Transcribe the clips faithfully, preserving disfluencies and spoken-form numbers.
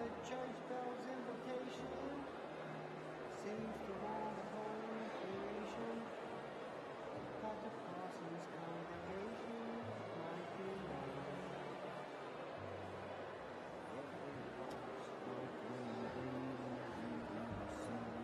the church bell's invitation seems to warn the whole creation that the Parsons congregation might be known. Everyone's smoking weed and reading the sun.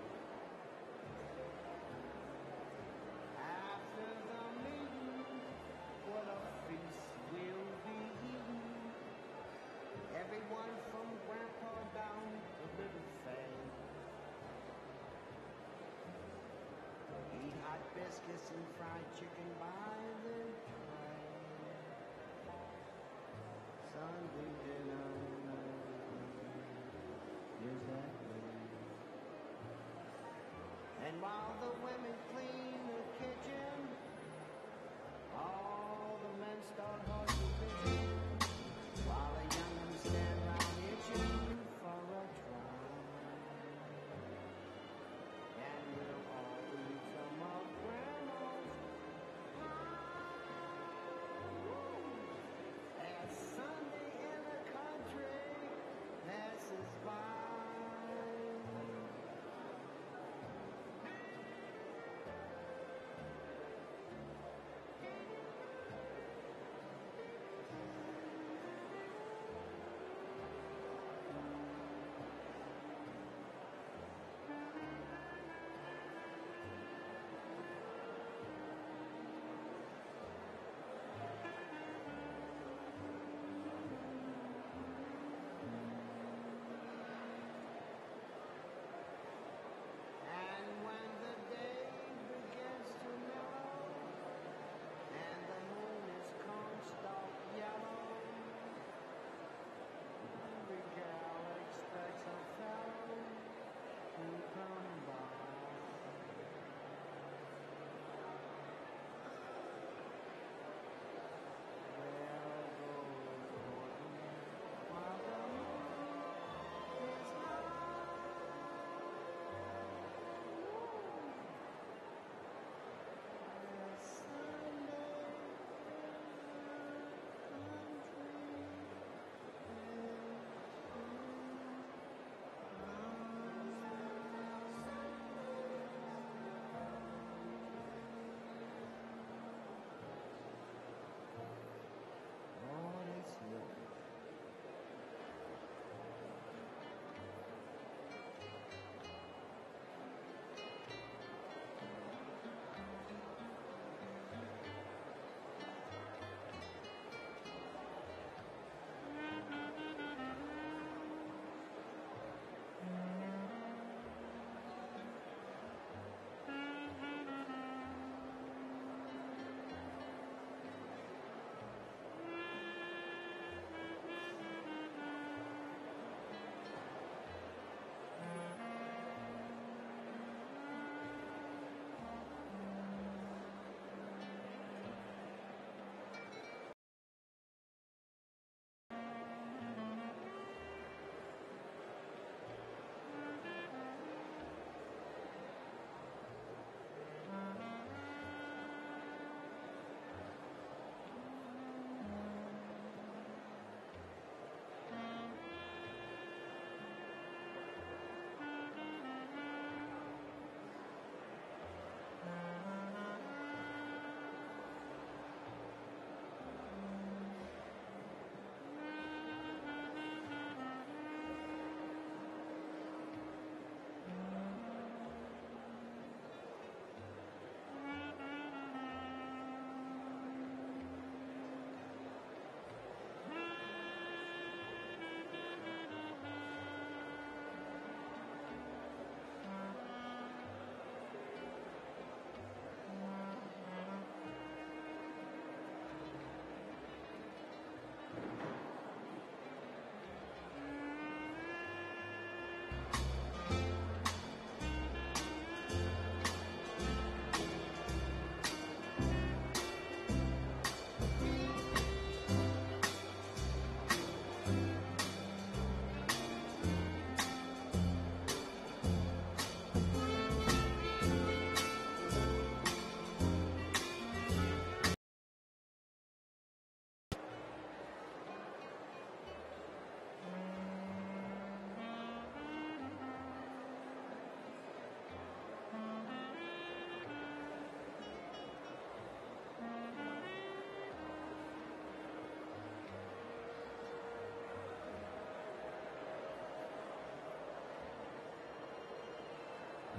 After the meeting, what a feast will be eaten. Everyone from Grandpa down to Little Faye eat hot biscuits and fried chicken by the tray. Sunday dinner is that way. And while the women clean the kitchen, all the men start hardly busy, while the young ones stand round itching for a try. And we'll all eat some of Grandma's pie as Sunday in the country passes by.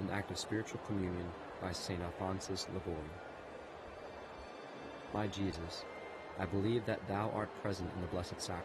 an act of spiritual communion by Saint Alphonsus Liguori. My Jesus, I believe that Thou art present in the Blessed Sacrament.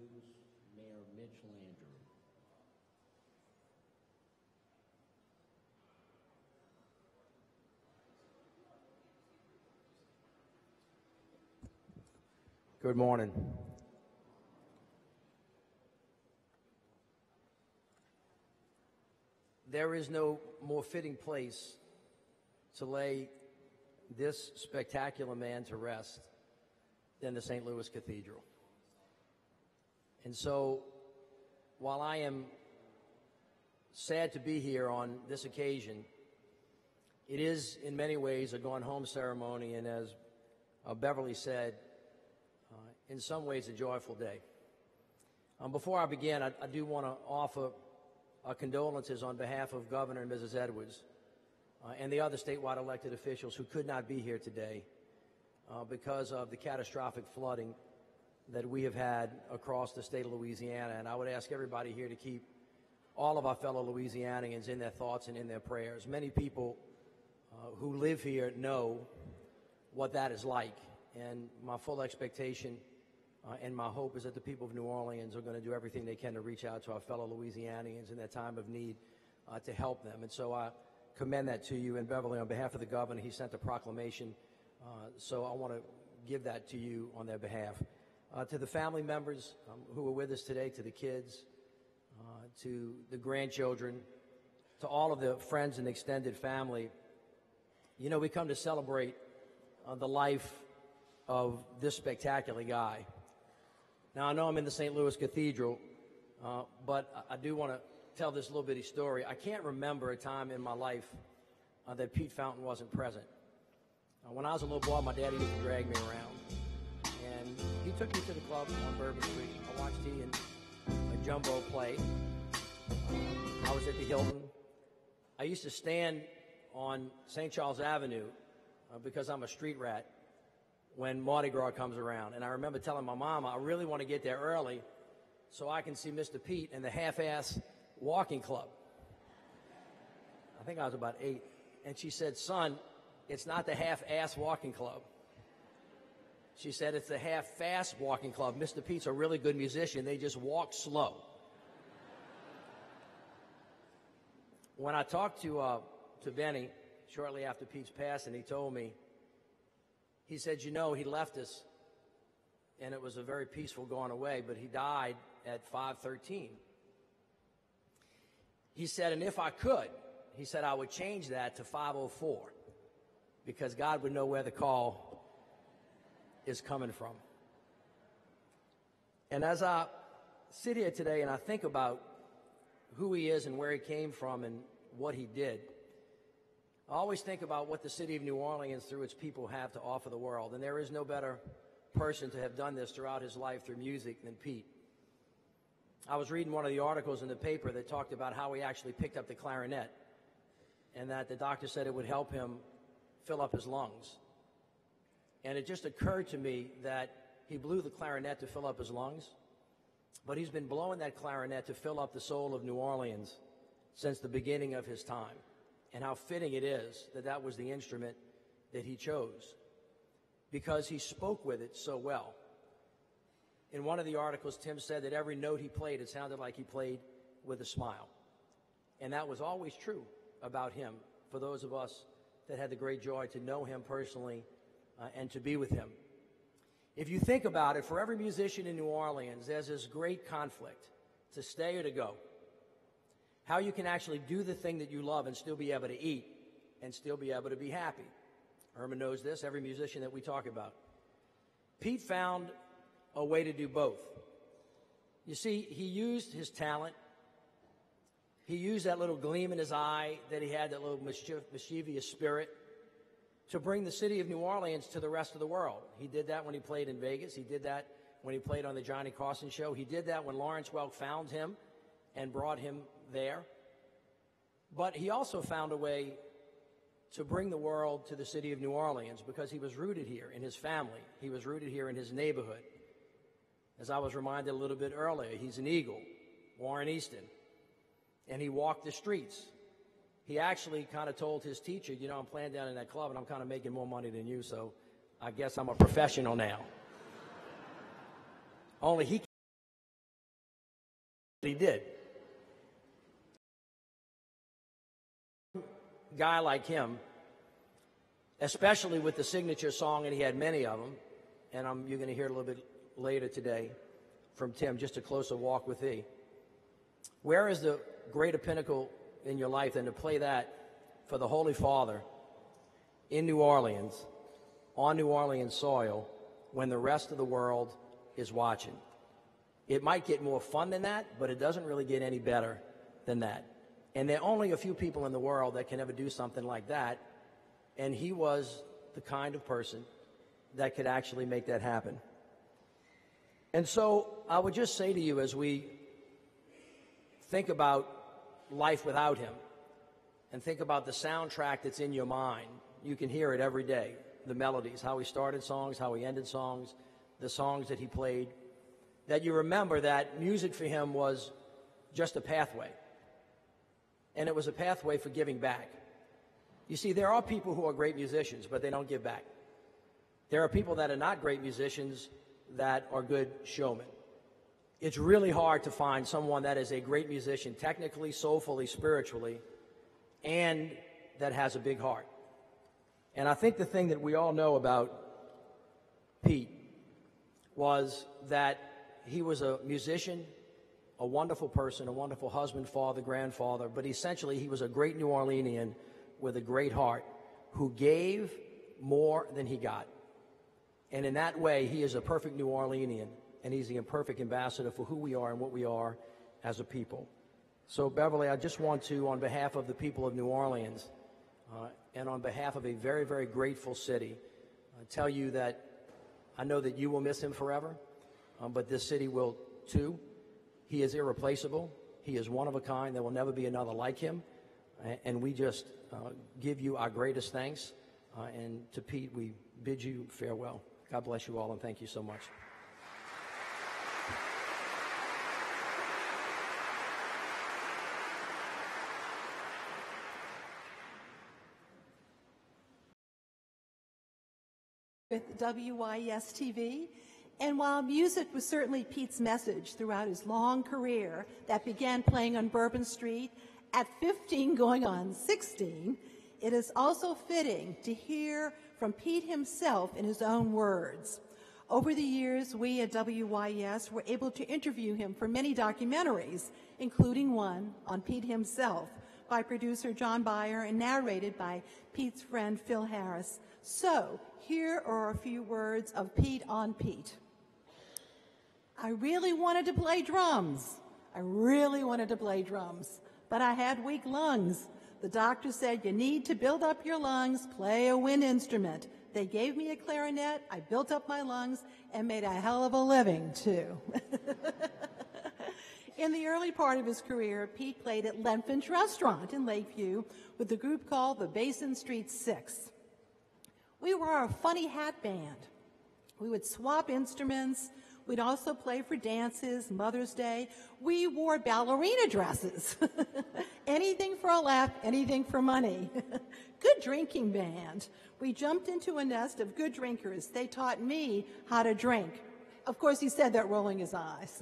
introduce Mayor Mitch Landrieu. Good morning. There is no more fitting place to lay this spectacular man to rest than the Saint Louis Cathedral. And so, while I am sad to be here on this occasion, it is in many ways a gone home ceremony, and as uh, Beverly said, uh, in some ways a joyful day. Um, before I begin, I, I do want to offer our condolences on behalf of Governor and Missus Edwards uh, and the other statewide elected officials who could not be here today uh, because of the catastrophic flooding that we have had across the state of Louisiana. And I would ask everybody here to keep all of our fellow Louisianians in their thoughts and in their prayers. Many people uh, who live here know what that is like, and my full expectation Uh, and my hope is that the people of New Orleans are going to do everything they can to reach out to our fellow Louisianians in their time of need uh, to help them. And so I commend that to you. And Beverly, on behalf of the governor, he sent a proclamation. Uh, so I want to give that to you on their behalf. Uh, to the family members um, who are with us today, to the kids, uh, to the grandchildren, to all of the friends and extended family, you know, we come to celebrate uh, the life of this spectacular guy. Now, I know I'm in the Saint Louis Cathedral, uh, but I do want to tell this little bitty story. I can't remember a time in my life uh, that Pete Fountain wasn't present. Uh, when I was a little boy, my daddy used to drag me around, and he took me to the club on Bourbon Street. I watched he and uh, Jumbo play. Uh, I was at the Hilton. I used to stand on Saint Charles Avenue uh, because I'm a street rat when Mardi Gras comes around. And I remember telling my mama, I really want to get there early so I can see Mister Pete and the half-ass walking club. I think I was about eight. And she said, son, it's not the half-ass walking club. She said, it's the half-fast walking club. Mister Pete's a really good musician. They just walk slow. When I talked to, uh, to Benny shortly after Pete's passing, he told me, he said, you know, he left us, and it was a very peaceful going away, but he died at five thirteen. He said, and if I could, he said, I would change that to five oh four, because God would know where the call is coming from. And as I sit here today and I think about who he is and where he came from and what he did, I always think about what the city of New Orleans, through its people, have to offer the world. And there is no better person to have done this throughout his life through music than Pete. I was reading one of the articles in the paper that talked about how he actually picked up the clarinet, and that the doctor said it would help him fill up his lungs. And it just occurred to me that he blew the clarinet to fill up his lungs, but he's been blowing that clarinet to fill up the soul of New Orleans since the beginning of his time. And how fitting it is that that was the instrument that he chose, because he spoke with it so well. In one of the articles, Tim said that every note he played, it sounded like he played with a smile. And that was always true about him for those of us that had the great joy to know him personally uh, and to be with him. If you think about it, for every musician in New Orleans, there's this great conflict to stay or to go. How you can actually do the thing that you love and still be able to eat and still be able to be happy. Herman knows this, every musician that we talk about. Pete found a way to do both. You see, he used his talent. He used that little gleam in his eye that he had, that little mischievous spirit, to bring the city of New Orleans to the rest of the world. He did that when he played in Vegas. He did that when he played on the Johnny Carson show. He did that when Lawrence Welk found him and brought him there. But he also found a way to bring the world to the city of New Orleans, because he was rooted here in his family. He was rooted here in his neighborhood. As I was reminded a little bit earlier, he's an Eagle, Warren Easton, and he walked the streets. He actually kind of told his teacher, you know, I'm playing down in that club and I'm kind of making more money than you, so I guess I'm a professional now. Only he He did. Guy like him, especially with the signature song, and he had many of them, and I'm, you're going to hear it a little bit later today from Tim, Just a Closer Walk with Thee. Where is the greater pinnacle in your life than to play that for the Holy Father in New Orleans, on New Orleans soil, when the rest of the world is watching? It might get more fun than that, but it doesn't really get any better than that. And there are only a few people in the world that can ever do something like that, and he was the kind of person that could actually make that happen. And so I would just say to you, as we think about life without him and think about the soundtrack that's in your mind, you can hear it every day, the melodies, how he started songs, how he ended songs, the songs that he played, that you remember that music for him was just a pathway. And it was a pathway for giving back. You see, there are people who are great musicians, but they don't give back. There are people that are not great musicians that are good showmen. It's really hard to find someone that is a great musician, technically, soulfully, spiritually, and that has a big heart. And I think the thing that we all know about Pete was that he was a musician, a wonderful person, a wonderful husband, father, grandfather, but essentially he was a great New Orleanian with a great heart who gave more than he got. And in that way, he is a perfect New Orleanian, and he's the imperfect ambassador for who we are and what we are as a people. So, Beverly, I just want to, on behalf of the people of New Orleans uh, and on behalf of a very, very grateful city, uh, tell you that I know that you will miss him forever, um, but this city will too. He is irreplaceable. He is one of a kind. There will never be another like him. And we just uh, give you our greatest thanks. Uh, and to Pete, we bid you farewell. God bless you all, and thank you so much. With W Y S T V. And while music was certainly Pete's message throughout his long career that began playing on Bourbon Street at fifteen going on sixteen, it is also fitting to hear from Pete himself in his own words. Over the years, we at W Y S were able to interview him for many documentaries, including one on Pete himself by producer John Byer and narrated by Pete's friend Phil Harris. So here are a few words of Pete on Pete. I really wanted to play drums. I really wanted to play drums, but I had weak lungs. The doctor said, you need to build up your lungs, play a wind instrument. They gave me a clarinet, I built up my lungs, and made a hell of a living, too. In the early part of his career, Pete played at Lenfinch Restaurant in Lakeview with a group called the Basin Street Six. We were a funny hat band. We would swap instruments. We'd also play for dances, Mother's Day. We wore ballerina dresses. Anything for a laugh, anything for money. Good drinking band. We jumped into a nest of good drinkers. They taught me how to drink. Of course, he said that rolling his eyes.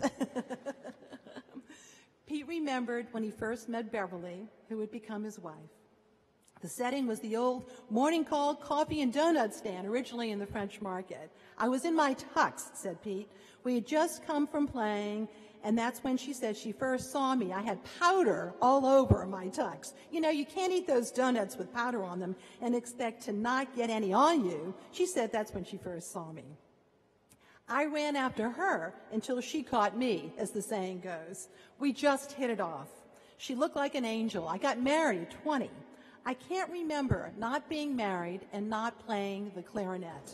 Pete remembered when he first met Beverly, who would become his wife. The setting was the old Morning Call coffee and donut stand, originally in the French Market. I was in my tux, said Pete. We had just come from playing, and that's when she said she first saw me. I had powder all over my tux. You know, you can't eat those donuts with powder on them and expect to not get any on you. She said that's when she first saw me. I ran after her until she caught me, as the saying goes. We just hit it off. She looked like an angel. I got married at twenty. I can't remember not being married and not playing the clarinet.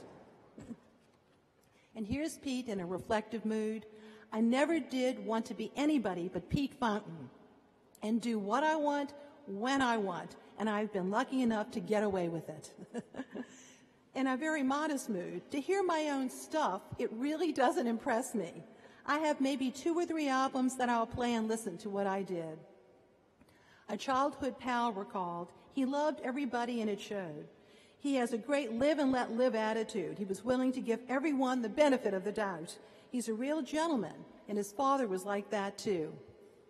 And here's Pete in a reflective mood. I never did want to be anybody but Pete Fountain and do what I want when I want, and I've been lucky enough to get away with it. In a very modest mood, to hear my own stuff, it really doesn't impress me. I have maybe two or three albums that I'll play and listen to what I did. A childhood pal recalled, he loved everybody and it showed. He has a great live and let live attitude. He was willing to give everyone the benefit of the doubt. He's a real gentleman, and his father was like that too.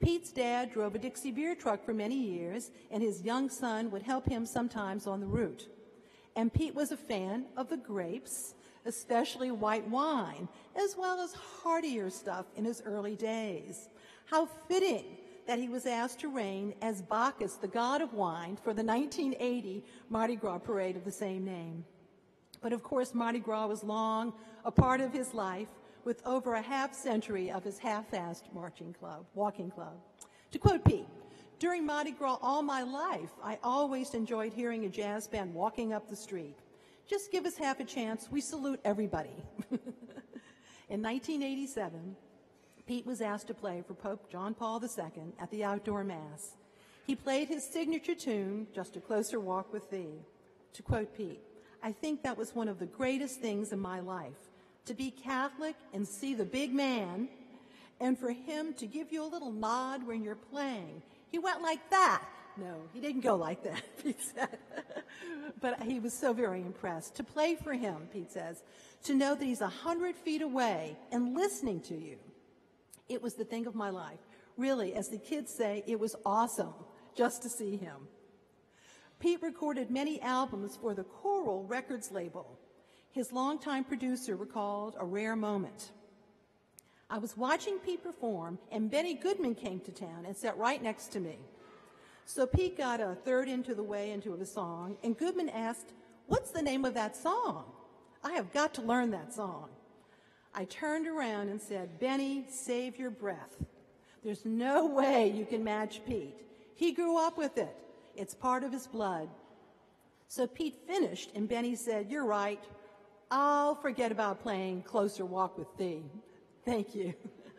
Pete's dad drove a Dixie beer truck for many years, and his young son would help him sometimes on the route. And Pete was a fan of the grapes, especially white wine, as well as heartier stuff in his early days. How fitting that he was asked to reign as Bacchus, the god of wine, for the nineteen eighty Mardi Gras parade of the same name. But of course, Mardi Gras was long a part of his life, with over a half century of his half-assed marching club, walking club. To quote Pete, "During Mardi Gras all my life, I always enjoyed hearing a jazz band walking up the street. Just give us half a chance, we salute everybody." In nineteen eighty-seven, Pete was asked to play for Pope John Paul the Second at the outdoor mass. He played his signature tune, "Just a Closer Walk with Thee." To quote Pete, "I think that was one of the greatest things in my life, to be Catholic and see the big man, and for him to give you a little nod when you're playing. He went like that." No, he didn't go like that, Pete said. But he was so very impressed. To play for him, Pete says, to know that he's a hundred feet away and listening to you. It was the thing of my life. Really, as the kids say, it was awesome just to see him. Pete recorded many albums for the Coral Records label. His longtime producer recalled a rare moment. "I was watching Pete perform, and Benny Goodman came to town and sat right next to me. So Pete got a third into the way into the song, and Goodman asked, 'What's the name of that song? I have got to learn that song.' I turned around and said, 'Benny, save your breath. There's no way you can match Pete. He grew up with it. It's part of his blood.' So Pete finished, and Benny said, 'You're right. I'll forget about playing Closer Walk with Thee.' Thank you."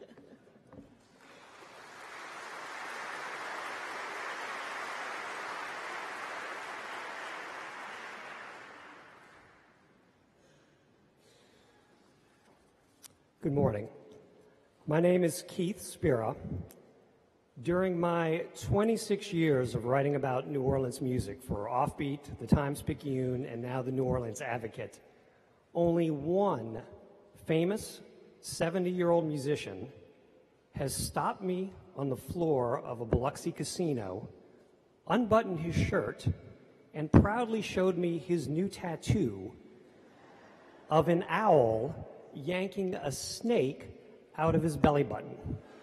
Good morning. My name is Keith Spira. During my twenty-six years of writing about New Orleans music for Offbeat, the Times-Picayune, and now the New Orleans Advocate, only one famous seventy-year-old musician has stopped me on the floor of a Biloxi casino, unbuttoned his shirt, and proudly showed me his new tattoo of an owl yanking a snake out of his belly button.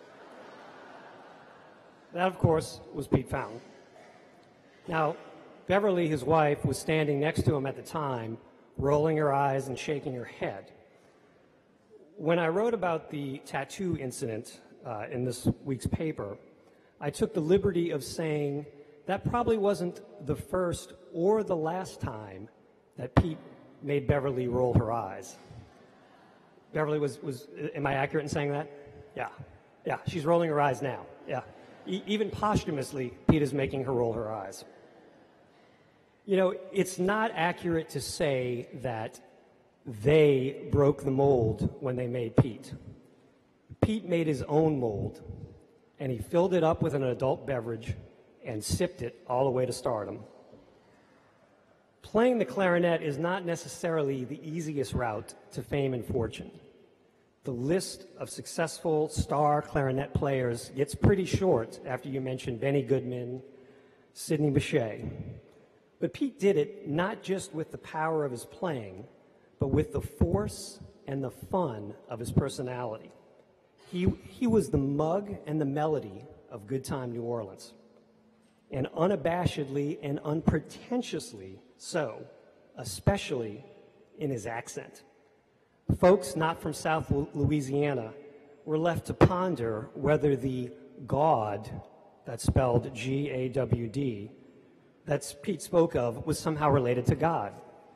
That, of course, was Pete Fountain. Now, Beverly, his wife, was standing next to him at the time, rolling her eyes and shaking her head. When I wrote about the tattoo incident uh, in this week's paper, I took the liberty of saying that probably wasn't the first or the last time that Pete made Beverly roll her eyes. Beverly was, was am I accurate in saying that? Yeah, yeah, she's rolling her eyes now, yeah. E- even posthumously, Pete is making her roll her eyes. You know, it's not accurate to say that they broke the mold when they made Pete. Pete made his own mold, and he filled it up with an adult beverage and sipped it all the way to stardom. Playing the clarinet is not necessarily the easiest route to fame and fortune. The list of successful star clarinet players gets pretty short after you mention Benny Goodman, Sidney Bechet. But Pete did it not just with the power of his playing, but with the force and the fun of his personality. He, he was the mug and the melody of Good Time New Orleans, and unabashedly and unpretentiously so, especially in his accent. Folks not from South Louisiana were left to ponder whether the God, that's spelled G A W D, that Pete spoke of was somehow related to God.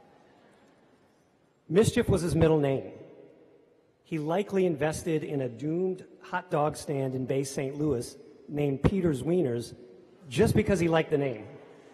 Mischief was his middle name. He likely invested in a doomed hot dog stand in Bay Saint Louis named Peter's Wieners just because he liked the name.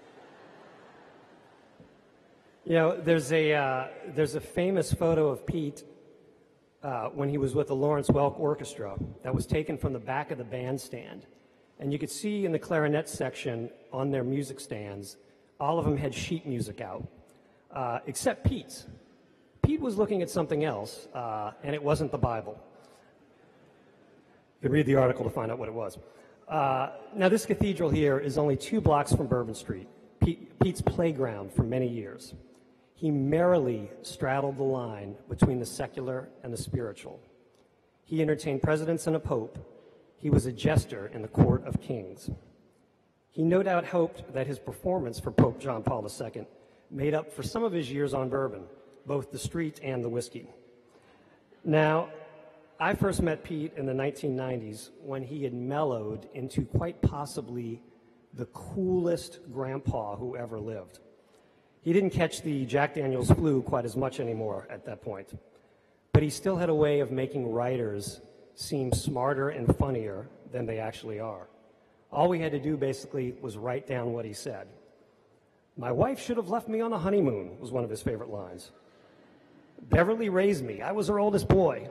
You know, there's a, uh, there's a famous photo of Pete uh, when he was with the Lawrence Welk Orchestra that was taken from the back of the bandstand. And you could see in the clarinet section on their music stands, all of them had sheet music out, uh, except Pete's. Pete was looking at something else, uh, and it wasn't the Bible. You can read the article to find out what it was. Uh, now, this cathedral here is only two blocks from Bourbon Street, Pete, Pete's playground for many years. He merrily straddled the line between the secular and the spiritual. He entertained presidents and a pope. He was a jester in the court of kings. He no doubt hoped that his performance for Pope John Paul the Second made up for some of his years on bourbon, both the street and the whiskey. Now, I first met Pete in the nineteen nineties when he had mellowed into quite possibly the coolest grandpa who ever lived. He didn't catch the Jack Daniels flu quite as much anymore at that point, but he still had a way of making writers seem smarter and funnier than they actually are. All we had to do basically was write down what he said. "My wife should have left me on a honeymoon," was one of his favorite lines. "Beverly raised me. I was her oldest boy."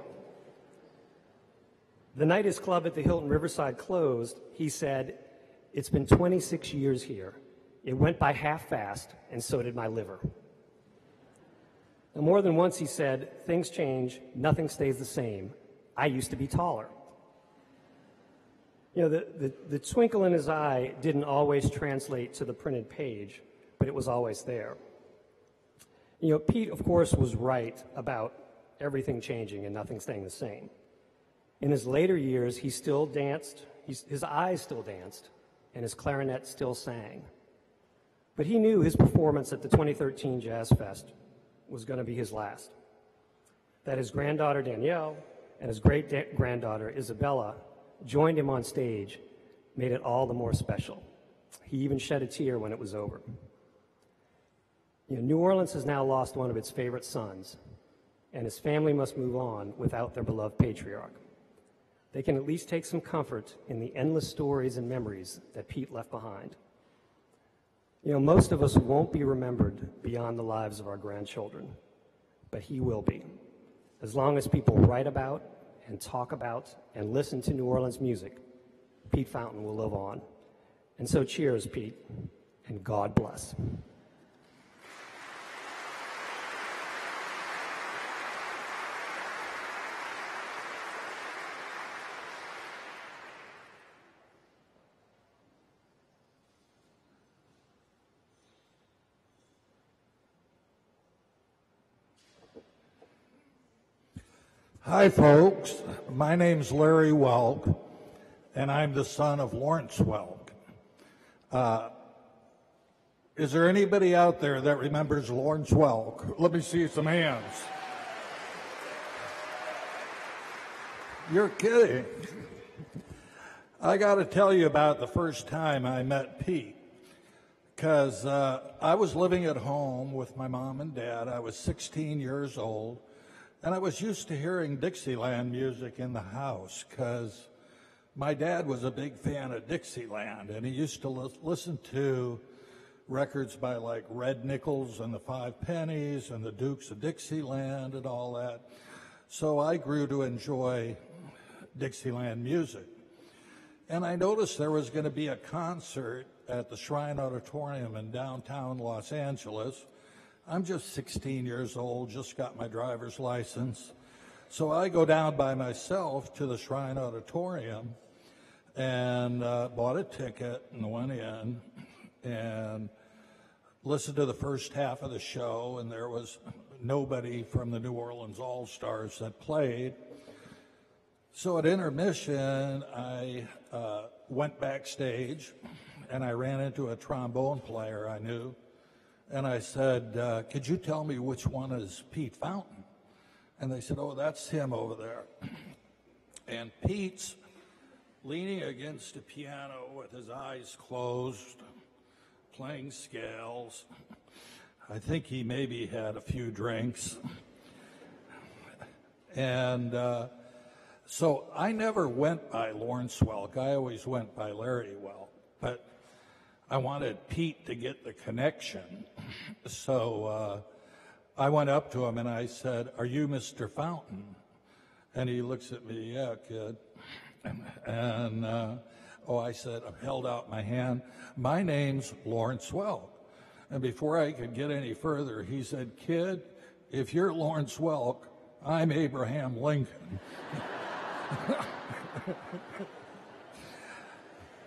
The night his club at the Hilton Riverside closed, he said, "It's been twenty-six years here. It went by half fast, and so did my liver." And more than once he said, "Things change, nothing stays the same. I used to be taller." You know, the, the, the twinkle in his eye didn't always translate to the printed page, but it was always there. You know, Pete, of course, was right about everything changing and nothing staying the same. In his later years, he still danced, he's, his eyes still danced, and his clarinet still sang. But he knew his performance at the twenty thirteen Jazz Fest was going to be his last. That his granddaughter Danielle and his great-granddaughter Isabella joined him on stage made it all the more special. He even shed a tear when it was over. You know, New Orleans has now lost one of its favorite sons, and his family must move on without their beloved patriarch. They can at least take some comfort in the endless stories and memories that Pete left behind. You know, most of us won't be remembered beyond the lives of our grandchildren, but he will be. As long as people write about and talk about and listen to New Orleans music, Pete Fountain will live on. And so cheers, Pete, and God bless. Hi, folks. My name's Larry Welk, and I'm the son of Lawrence Welk. Uh, is there anybody out there that remembers Lawrence Welk? Let me see some hands. You're kidding. I got to tell you about the first time I met Pete, because uh, I was living at home with my mom and dad. I was sixteen years old. And I was used to hearing Dixieland music in the house because my dad was a big fan of Dixieland, and he used to li- listen to records by like Red Nichols and the Five Pennies and the Dukes of Dixieland and all that. So I grew to enjoy Dixieland music. And I noticed there was going to be a concert at the Shrine Auditorium in downtown Los Angeles. I'm just sixteen years old, just got my driver's license. So I go down by myself to the Shrine Auditorium and uh, bought a ticket and went in and listened to the first half of the show, and there was nobody from the New Orleans All-Stars that played. So at intermission, I uh, went backstage and I ran into a trombone player I knew. And I said, uh, could you tell me which one is Pete Fountain? And they said, oh, that's him over there. And Pete's leaning against a piano with his eyes closed, playing scales. I think he maybe had a few drinks. And uh, so I never went by Lawrence Welk. I always went by Larry Welk. But I wanted Pete to get the connection. So uh, I went up to him and I said, are you Mister Fountain? And he looks at me, yeah, kid. And, uh, oh, I said, I held out my hand. My name's Lawrence Welk. And before I could get any further, he said, kid, if you're Lawrence Welk, I'm Abraham Lincoln.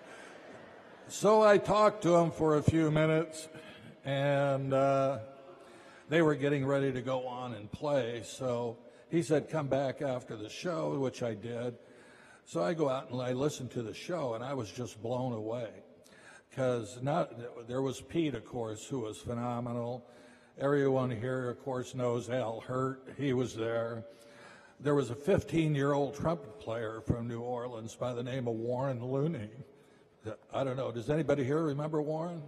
So I talked to him for a few minutes, and uh, they were getting ready to go on and play. So he said, come back after the show, which I did. So I go out and I listened to the show, and I was just blown away. Because there was Pete, of course, who was phenomenal. Everyone here, of course, knows Al Hurt. He was there. There was a fifteen-year-old trumpet player from New Orleans by the name of Warren Looney. I don't know. Does anybody here remember Warren?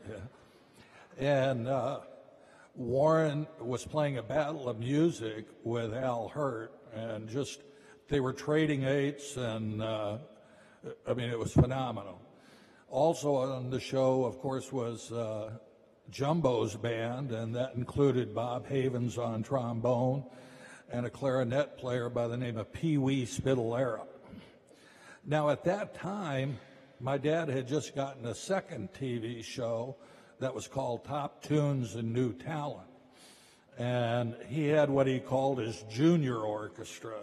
Yeah. And uh, Warren was playing a battle of music with Al Hurt, and just they were trading eights, and uh, I mean, it was phenomenal. Also on the show, of course, was uh, Jumbo's band, and that included Bob Havens on trombone and a clarinet player by the name of Pee Wee Spittlera. Now, at that time, my dad had just gotten a second T V show that was called Top Tunes and New Talent. And he had what he called his junior orchestra.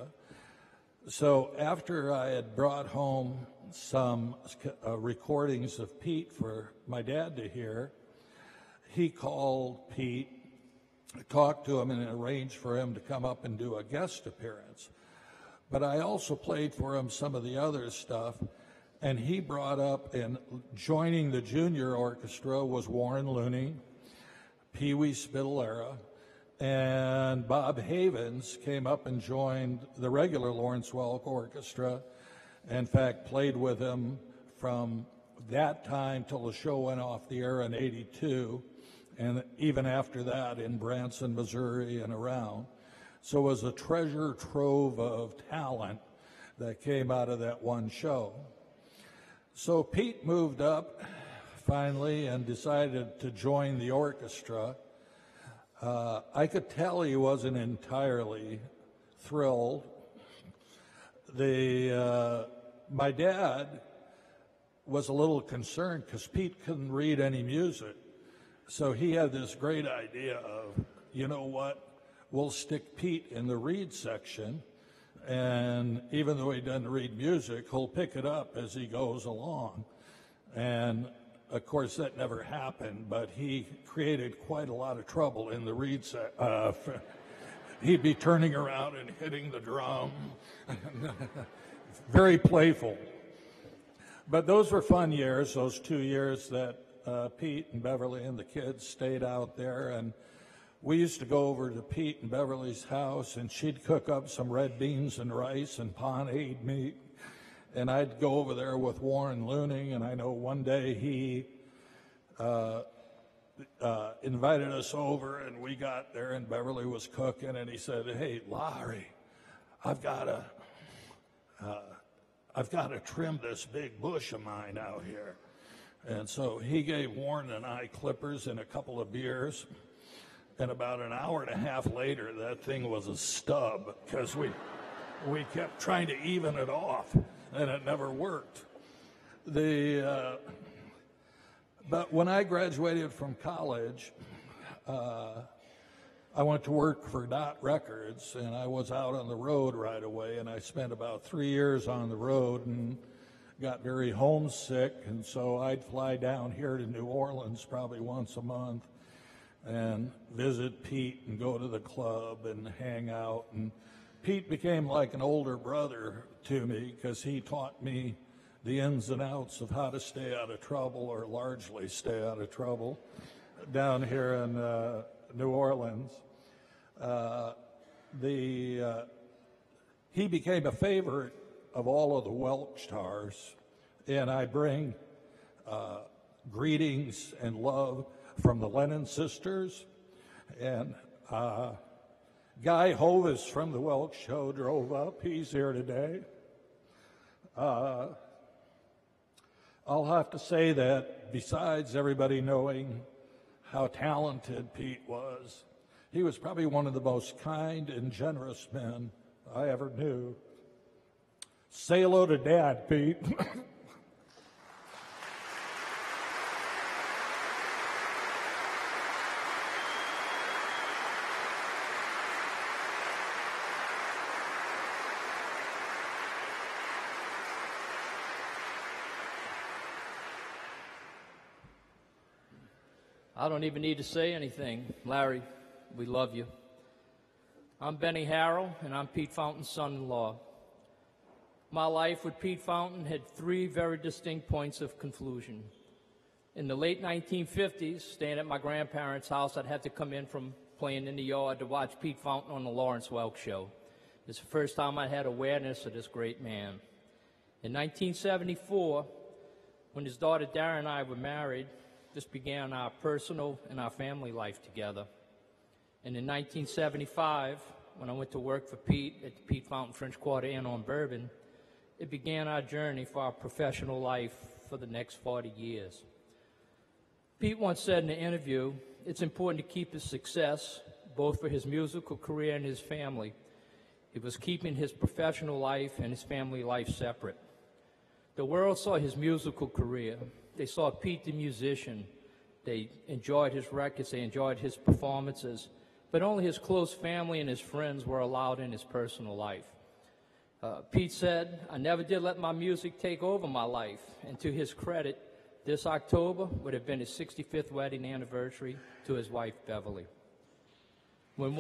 So after I had brought home some uh, recordings of Pete for my dad to hear, he called Pete, talked to him, and arranged for him to come up and do a guest appearance. But I also played for him some of the other stuff. And he brought up, and joining the junior orchestra was Warren Looney, Pee Wee Spittlera, and Bob Havens came up and joined the regular Lawrence Welk Orchestra. In fact, played with him from that time till the show went off the air in eighty-two, and even after that in Branson, Missouri, and around. So it was a treasure trove of talent that came out of that one show. So Pete moved up finally and decided to join the orchestra. Uh, I could tell he wasn't entirely thrilled. The, uh, my dad was a little concerned because Pete couldn't read any music. So he had this great idea of, you know what, we'll stick Pete in the reed section. And even though he doesn't read music, he'll pick it up as he goes along. And of course, that never happened, but he created quite a lot of trouble in the reed set. Uh, he'd be turning around and hitting the drum. Very playful. But those were fun years, those two years that uh, Pete and Beverly and the kids stayed out there. And we used to go over to Pete and Beverly's house, and she'd cook up some red beans and rice and panade meat. And I'd go over there with Warren Looney, and I know one day he uh, uh, invited us over, and we got there, and Beverly was cooking, and he said, hey, Larry, I've got to, uh, I've got to trim this big bush of mine out here. And so he gave Warren and I clippers and a couple of beers. And about an hour and a half later, that thing was a stub because we we kept trying to even it off, and it never worked. The uh, but when I graduated from college, uh, I went to work for Dot Records, and I was out on the road right away. And I spent about three years on the road and got very homesick, and so I'd fly down here to New Orleans probably once a month and visit Pete and go to the club and hang out. And Pete became like an older brother to me because he taught me the ins and outs of how to stay out of trouble, or largely stay out of trouble, down here in uh, New Orleans. Uh, the uh, he became a favorite of all of the Welk stars, and I bring uh, greetings and love from the Lennon sisters, and uh, Guy Hovis from the Welk Show drove up. He's here today. Uh, I'll have to say that besides everybody knowing how talented Pete was, he was probably one of the most kind and generous men I ever knew. Say hello to Dad, Pete. I don't even need to say anything. Larry, we love you. I'm Benny Harrell, and I'm Pete Fountain's son-in-law. My life with Pete Fountain had three very distinct points of conclusion. In the late nineteen fifties, staying at my grandparents' house, I'd have to come in from playing in the yard to watch Pete Fountain on the Lawrence Welk Show. It's the first time I had awareness of this great man. In nineteen seventy-four, when his daughter Darren and I were married, this began our personal and our family life together. And in nineteen seventy-five, when I went to work for Pete at the Pete Fountain French Quarter Inn on Bourbon, it began our journey for our professional life for the next forty years. Pete once said in an interview, it's important to keep his success, both for his musical career and his family. He was keeping his professional life and his family life separate. The world saw his musical career. They saw Pete the musician. They enjoyed his records. They enjoyed his performances. But only his close family and his friends were allowed in his personal life. Uh, Pete said, I never did let my music take over my life. And to his credit, this October would have been his sixty-fifth wedding anniversary to his wife, Beverly. When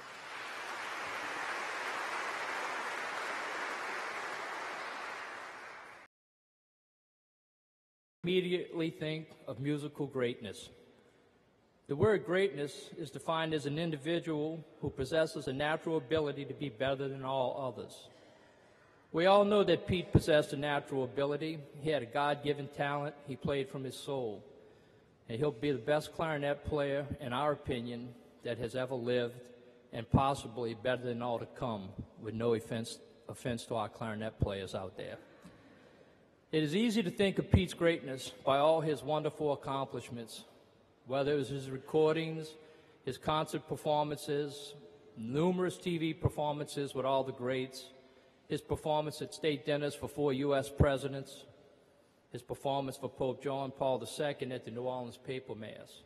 immediately think of musical greatness. The word greatness is defined as an individual who possesses a natural ability to be better than all others. We all know that Pete possessed a natural ability. He had a God-given talent. He played from his soul. And he'll be the best clarinet player, in our opinion, that has ever lived, and possibly better than all to come, with no offense, offense to our clarinet players out there. It is easy to think of Pete's greatness by all his wonderful accomplishments, whether it was his recordings, his concert performances, numerous T V performances with all the greats, his performance at state dinners for four U S presidents, his performance for Pope John Paul the Second at the New Orleans Papal Mass.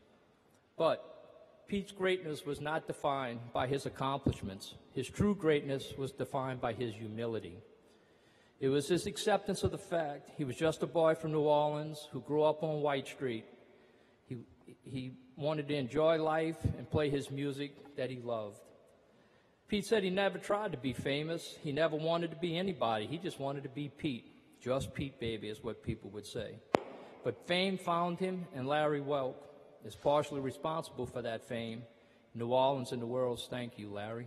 But Pete's greatness was not defined by his accomplishments. His true greatness was defined by his humility. It was his acceptance of the fact he was just a boy from New Orleans who grew up on White Street. He, he wanted to enjoy life and play his music that he loved. Pete said he never tried to be famous. He never wanted to be anybody. He just wanted to be Pete. Just Pete, baby, is what people would say. But fame found him, and Larry Welk is partially responsible for that fame. New Orleans and the world's thank you, Larry.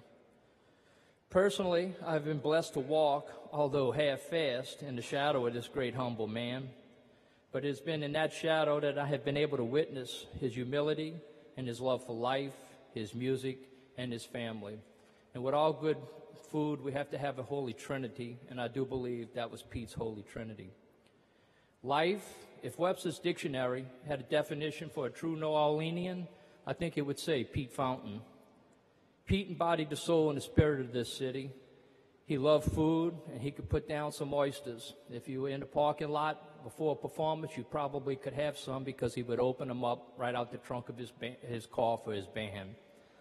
Personally, I've been blessed to walk, although half-fast, in the shadow of this great humble man. But it's been in that shadow that I have been able to witness his humility and his love for life, his music, and his family. And with all good food, we have to have a Holy Trinity, and I do believe that was Pete's Holy Trinity. Life, if Webster's Dictionary had a definition for a true New Orleanian, I think it would say Pete Fountain. Pete embodied the soul and the spirit of this city. He loved food, and he could put down some oysters. If you were in the parking lot before a performance, you probably could have some because he would open them up right out the trunk of his, his car for his band.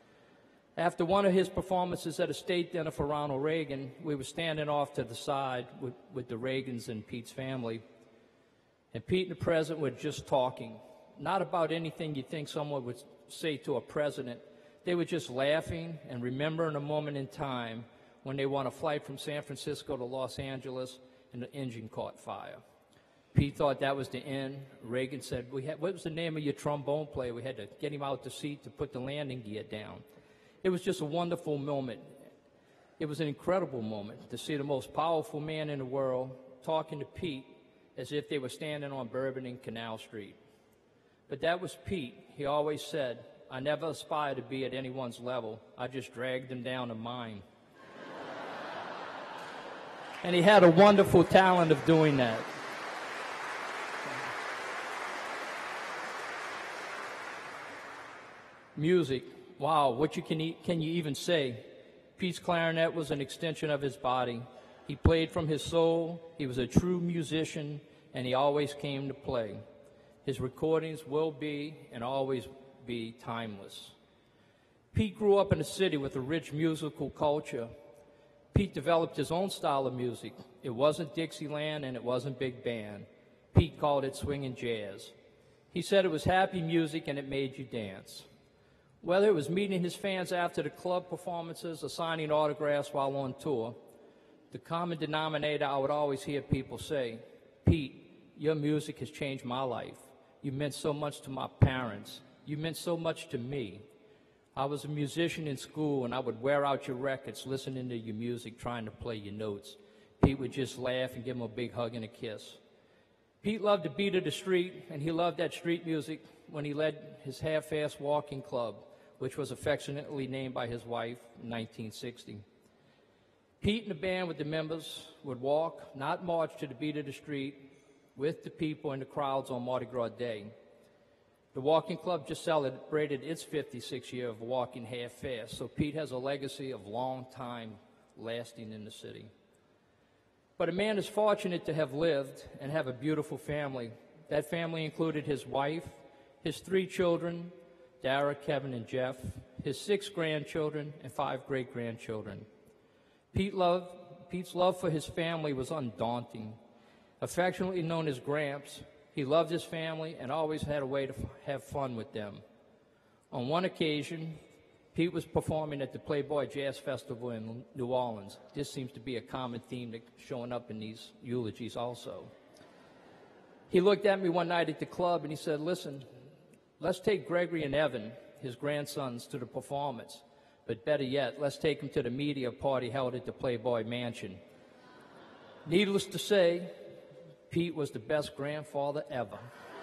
After one of his performances at a state dinner for Ronald Reagan, we were standing off to the side with, with the Reagans and Pete's family. And Pete and the president were just talking, not about anything you'd think someone would say to a president. They were just laughing and remembering a moment in time when they were on a flight from San Francisco to Los Angeles and the engine caught fire. Pete thought that was the end. Reagan said, we had, what was the name of your trombone player? We had to get him out the seat to put the landing gear down. It was just a wonderful moment. It was an incredible moment to see the most powerful man in the world talking to Pete as if they were standing on Bourbon and Canal Street. But that was Pete. He always said, I never aspired to be at anyone's level. I just dragged them down to mine. And he had a wonderful talent of doing that. Music. Wow, what you can, e- can you even say? Pete's clarinet was an extension of his body. He played from his soul. He was a true musician, and he always came to play. His recordings will be and always be timeless. Pete grew up in a city with a rich musical culture. Pete developed his own style of music. It wasn't Dixieland and it wasn't big band. Pete called it swing and jazz. He said it was happy music and it made you dance. Whether it was meeting his fans after the club performances or signing autographs while on tour, the common denominator I would always hear people say, "Pete, your music has changed my life. You meant so much to my parents. You meant so much to me. I was a musician in school, and I would wear out your records listening to your music, trying to play your notes." Pete would just laugh and give him a big hug and a kiss. Pete loved the beat of the street, and he loved that street music when he led his half-assed walking club, which was affectionately named by his wife in nineteen sixty. Pete and the band with the members would walk, not march, to the beat of the street with the people and the crowds on Mardi Gras Day. The walking club just celebrated its fifty-sixth year of walking half-fast, so Pete has a legacy of long time lasting in the city. But a man is fortunate to have lived and have a beautiful family. That family included his wife, his three children, Dara, Kevin, and Jeff, his six grandchildren, and five great-grandchildren. Pete loved, Pete's love for his family was undaunting. Affectionately known as Gramps, he loved his family and always had a way to f- have fun with them. On one occasion, Pete was performing at the Playboy Jazz Festival in New Orleans. This seems to be a common theme that's showing up in these eulogies also. He looked at me one night at the club and he said, "Listen, let's take Gregory and Evan, his grandsons, to the performance. But better yet, let's take them to the media party held at the Playboy Mansion." Needless to say, Pete was the best grandfather ever.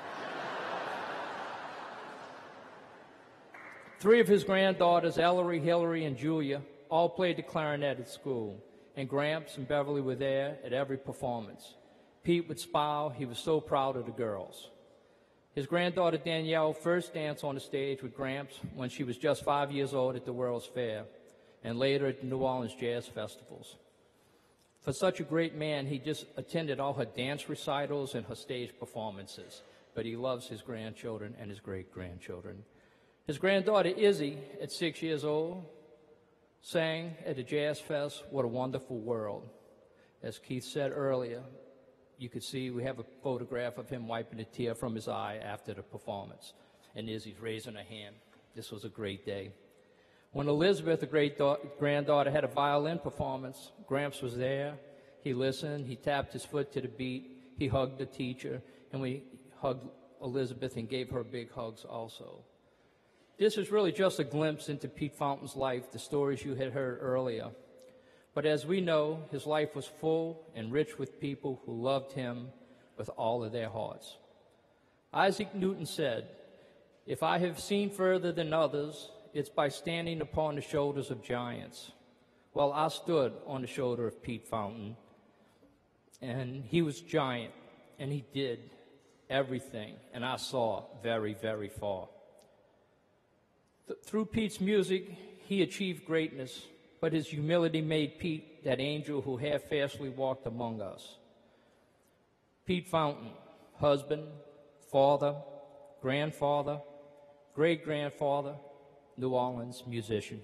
Three of his granddaughters, Ellery, Hillary, and Julia, all played the clarinet at school, and Gramps and Beverly were there at every performance. Pete would smile. He was so proud of the girls. His granddaughter Danielle first danced on the stage with Gramps when she was just five years old at the World's Fair, and later at the New Orleans Jazz Festivals. For such a great man, he just attended all her dance recitals and her stage performances, but he loves his grandchildren and his great-grandchildren. His granddaughter Izzy, at six years old, sang at the Jazz Fest, "What a Wonderful World." As Keith said earlier, you could see we have a photograph of him wiping a tear from his eye after the performance, and Izzy's raising her hand. This was a great day. When Elizabeth, the great-granddaughter, had a violin performance, Gramps was there. He listened. He tapped his foot to the beat. He hugged the teacher, and we hugged Elizabeth and gave her big hugs also. This is really just a glimpse into Pete Fountain's life, the stories you had heard earlier. But as we know, his life was full and rich with people who loved him with all of their hearts. Isaac Newton said, "If I have seen further than others, it's by standing upon the shoulders of giants." Well, I stood on the shoulder of Pete Fountain, and he was giant, and he did everything, and I saw very, very far. Th- through Pete's music, he achieved greatness, but his humility made Pete that angel who half-fastly walked among us. Pete Fountain, husband, father, grandfather, great-grandfather, New Orleans musician.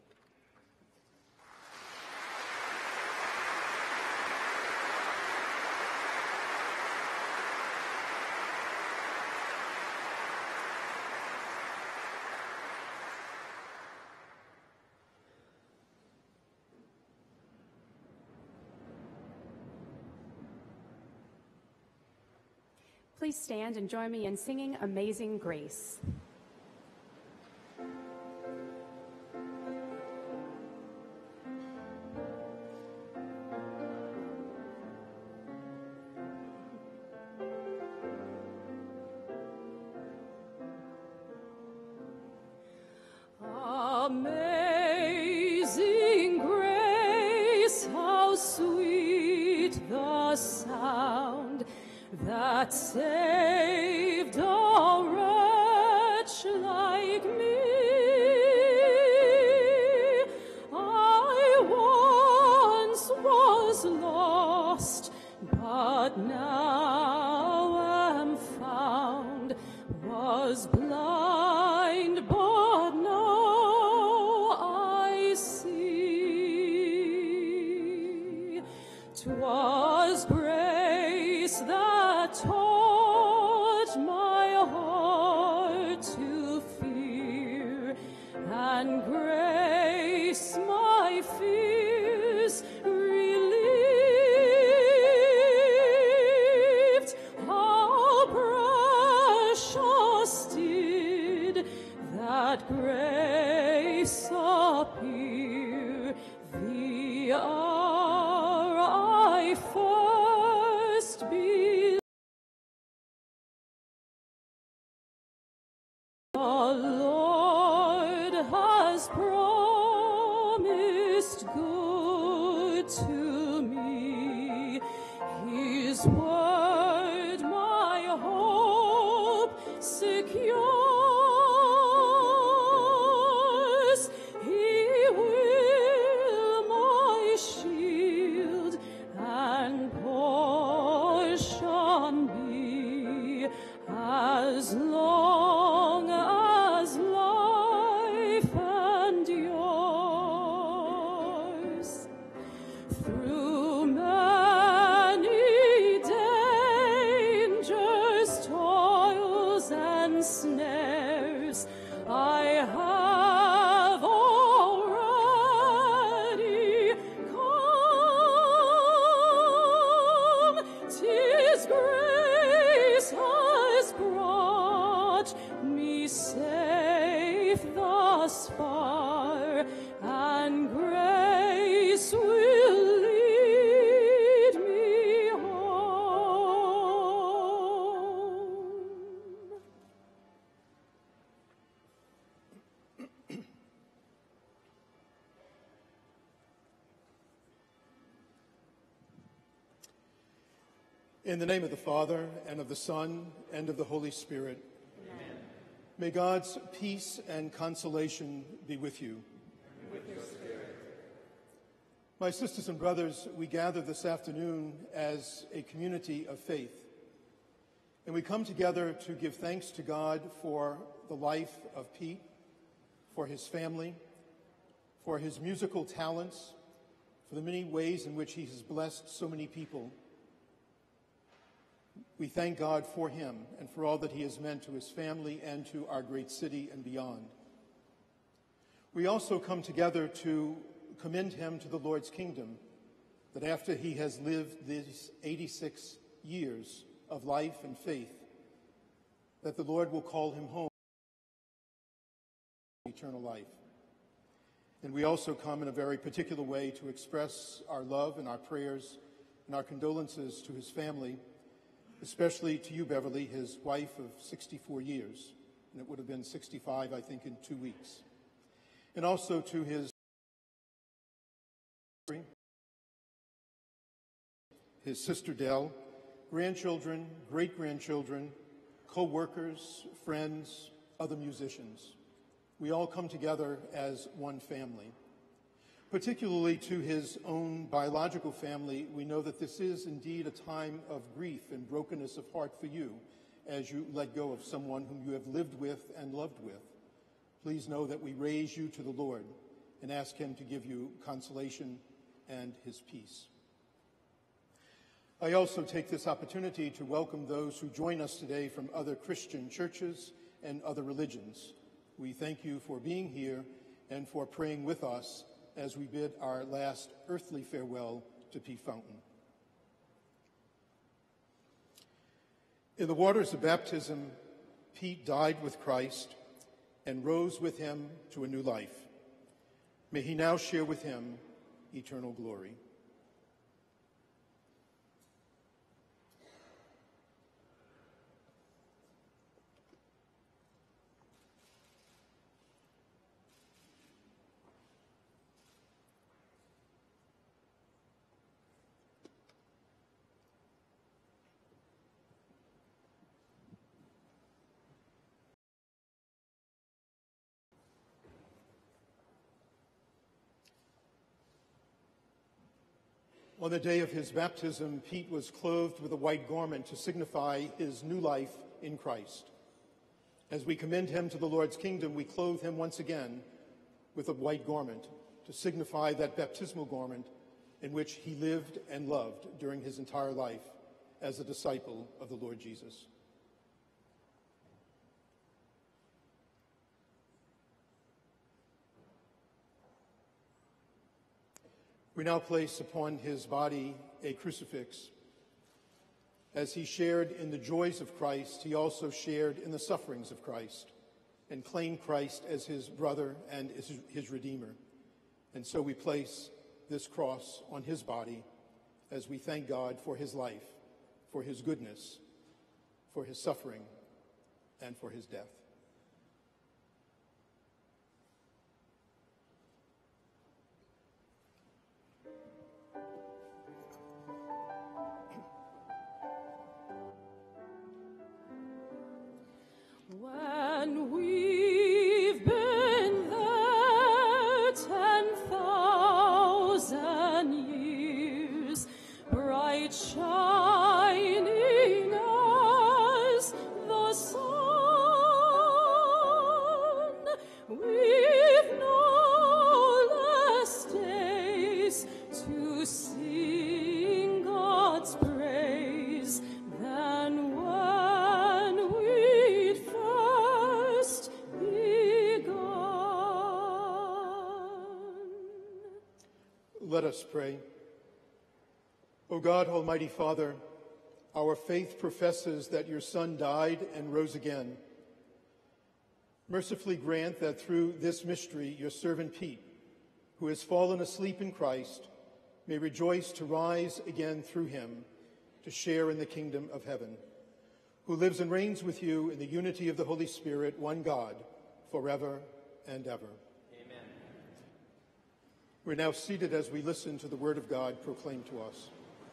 Please stand and join me in singing Amazing Grace. Amazing grace, how sweet the sound that saved a wretch like me. I once was lost, but now am found, was blind, but now I see. 'Twas grace that taught my heart and grace my fears relieved. How precious did that grace appear the hour I first believed. The Lord has promised good to me. His word my hope secures. He will my shield and portion be as long as life endures. Through many dangers, toils, and snares, I have already come. 'Tis grace has brought me safe thus far, and grace will lead me home. In the name of the Father, and of the Son, and of the Holy Spirit. Amen. May God's peace and consolation be with you. And with your spirit. My sisters and brothers, we gather this afternoon as a community of faith. And we come together to give thanks to God for the life of Pete, for his family, for his musical talents, for the many ways in which he has blessed so many people. We thank God for him and for all that he has meant to his family and to our great city and beyond. We also come together to commend him to the Lord's kingdom, that after he has lived these eighty-six years of life and faith, that the Lord will call him home to eternal life. And we also come in a very particular way to express our love and our prayers and our condolences to his family, especially to you, Beverly, his wife of sixty-four years, and it would have been sixty-five, I think, in two weeks. And also to his his sister Dell, grandchildren, great-grandchildren, co-workers, friends, other musicians. We all come together as one family. Particularly to his own biological family, we know that this is indeed a time of grief and brokenness of heart for you as you let go of someone whom you have lived with and loved with. Please know that we raise you to the Lord and ask him to give you consolation and his peace. I also take this opportunity to welcome those who join us today from other Christian churches and other religions. We thank you for being here and for praying with us as we bid our last earthly farewell to Pete Fountain. In the waters of baptism, Pete died with Christ and rose with him to a new life. May he now share with him eternal glory. On the day of his baptism, Pete was clothed with a white garment to signify his new life in Christ. As we commend him to the Lord's kingdom, we clothe him once again with a white garment to signify that baptismal garment in which he lived and loved during his entire life as a disciple of the Lord Jesus. We now place upon his body a crucifix. As he shared in the joys of Christ, he also shared in the sufferings of Christ and claimed Christ as his brother and as his Redeemer. And so we place this cross on his body as we thank God for his life, for his goodness, for his suffering, and for his death. When we've been there ten thousand years, bright shining as the sun, we've no less days to sing God's praise than when we'd first begun. Let us pray. O God, Almighty Father, our faith professes that your Son died and rose again. Mercifully grant that through this mystery your servant Pete, who has fallen asleep in Christ, may rejoice to rise again through him to share in the kingdom of heaven, who lives and reigns with you in the unity of the Holy Spirit, one God, forever and ever. Amen. We're now seated as we listen to the word of God proclaimed to us.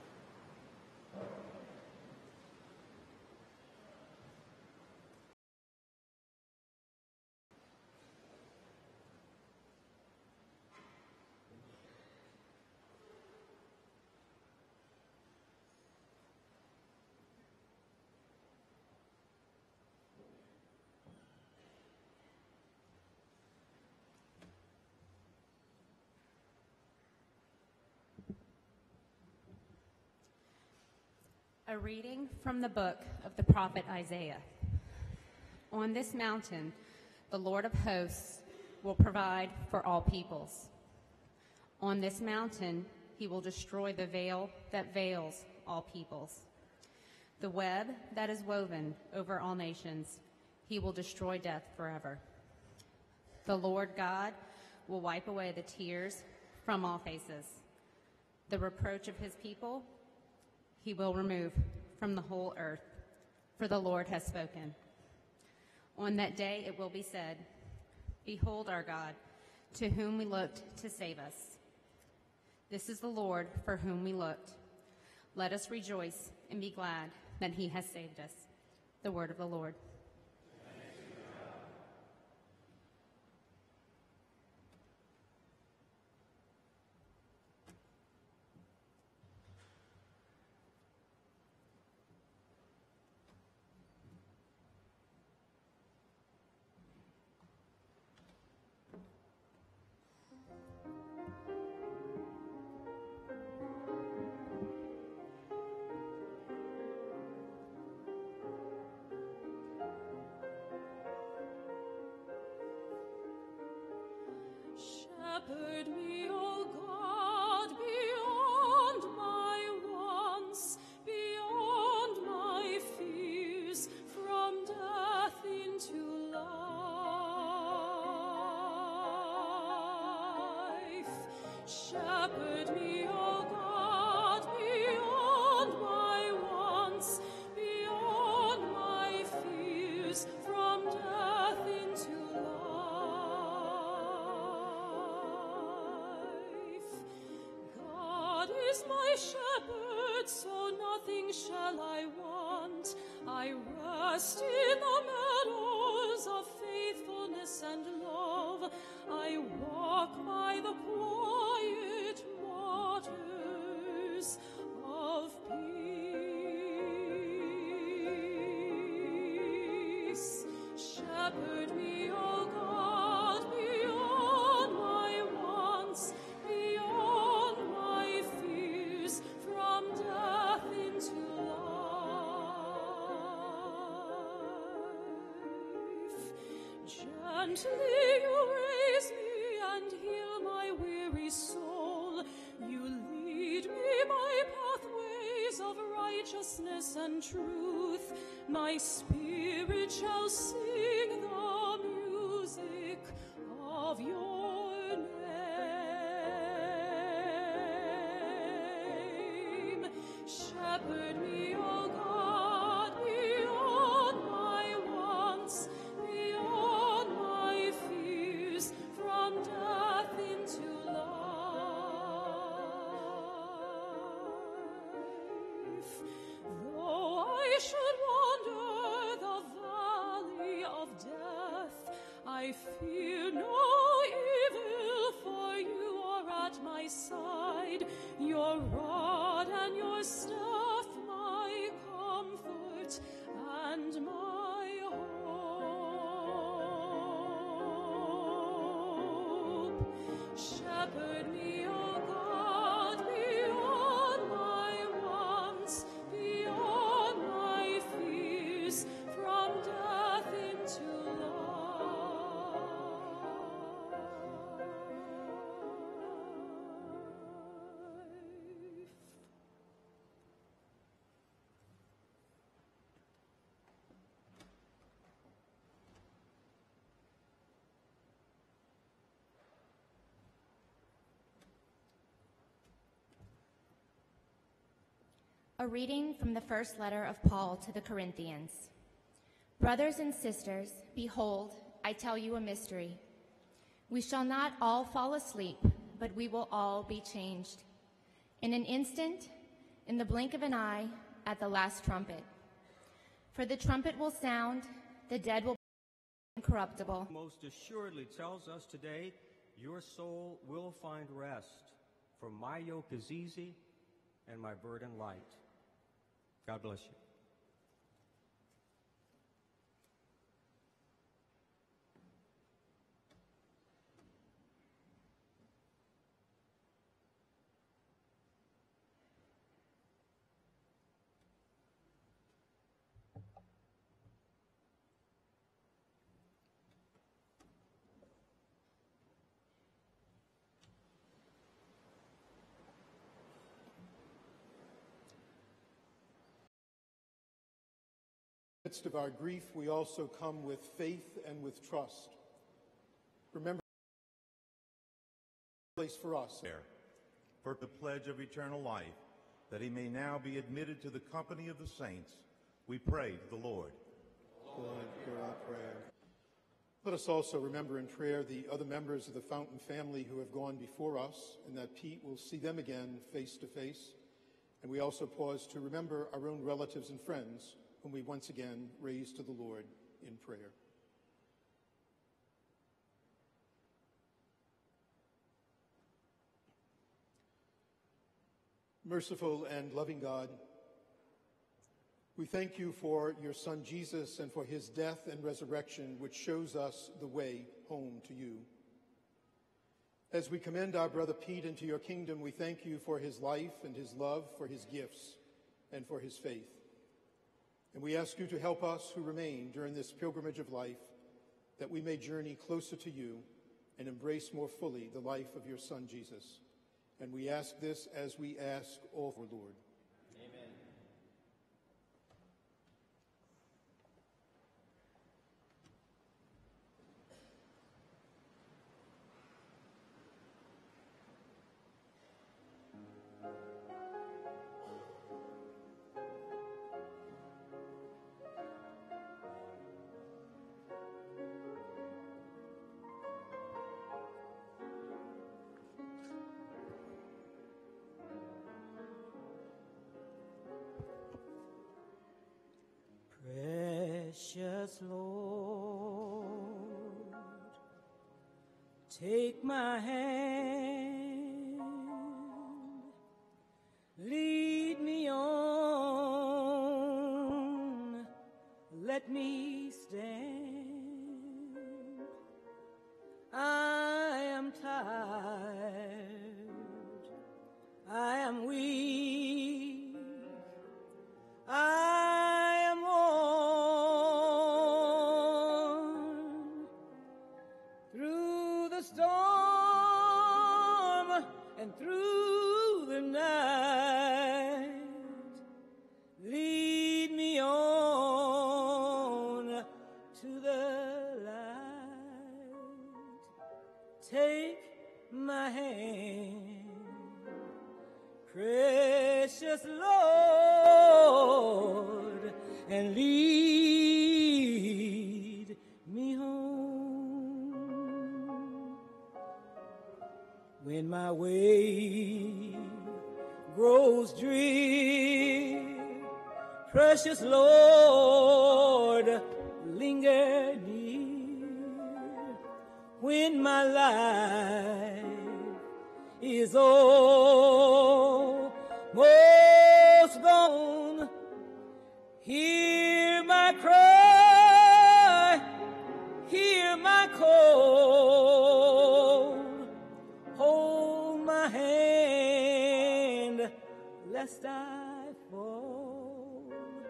A reading from the book of the prophet Isaiah. On this mountain, the Lord of hosts will provide for all peoples. On this mountain, he will destroy the veil that veils all peoples. The web that is woven over all nations, he will destroy death forever. The Lord God will wipe away the tears from all faces. The reproach of his people he will remove from the whole earth, for the Lord has spoken. On that day it will be said, behold our God, to whom we looked to save us. This is the Lord for whom we looked. Let us rejoice and be glad that he has saved us. The word of the Lord. Shepherd me, O God, beyond my wants, beyond my fears, from death into life. Shepherd me, O God, beyond my wants, beyond my fears, from death into is my shepherd, so nothing shall I want. I rest in the meadows of faithfulness and love. I walk by the quiet waters of peace. Shepherd me, O God, beyond my wants, beyond my fears, from death into life. Gently you raise me and heal my weary soul. You righteousness and truth. My spirit shall sing the music of your name. Shepherd me, O God, beyond my wants, beyond my fears, from death into life. Though I should wander the valley of death, I fear no evil, for you are at my side. Your rod and your staff, my comfort and my hope. Shepherd me, O God, beyond my wants, beyond my fears, from death into life. A reading from the first letter of Paul to the Corinthians. Brothers and sisters, behold, I tell you a mystery. We shall not all fall asleep, but we will all be changed. In an instant, in the blink of an eye, at the last trumpet. For the trumpet will sound, the dead will be incorruptible. Most assuredly tells us today, your soul will find rest. For my yoke is easy and my burden light. God bless you. In the midst of our grief, we also come with faith and with trust. Remember, place for us. For the pledge of eternal life, that he may now be admitted to the company of the saints, we pray to the Lord. Lord, hear our prayer. Let us also remember in prayer the other members of the Fountain family who have gone before us, and that Pete will see them again face to face. And we also pause to remember our own relatives and friends whom we once again raise to the Lord in prayer. Merciful and loving God, we thank you for your Son Jesus and for his death and resurrection, which shows us the way home to you. As we commend our brother Pete into your kingdom, we thank you for his life and his love, for his gifts, and for his faith. And we ask you to help us who remain during this pilgrimage of life, that we may journey closer to you and embrace more fully the life of your Son, Jesus. And we ask this as we ask all for Lord. Amen. Precious Lord, take my hand, lead me on, let me stand. I am tired, I am weak, I am worn through the storm and through the night. the light. Take my hand, precious Lord, and lead me home. When my way grows drear, precious Lord, linger near. When my life is almost gone, hear my cry, hear my call, hold my hand, lest I fall.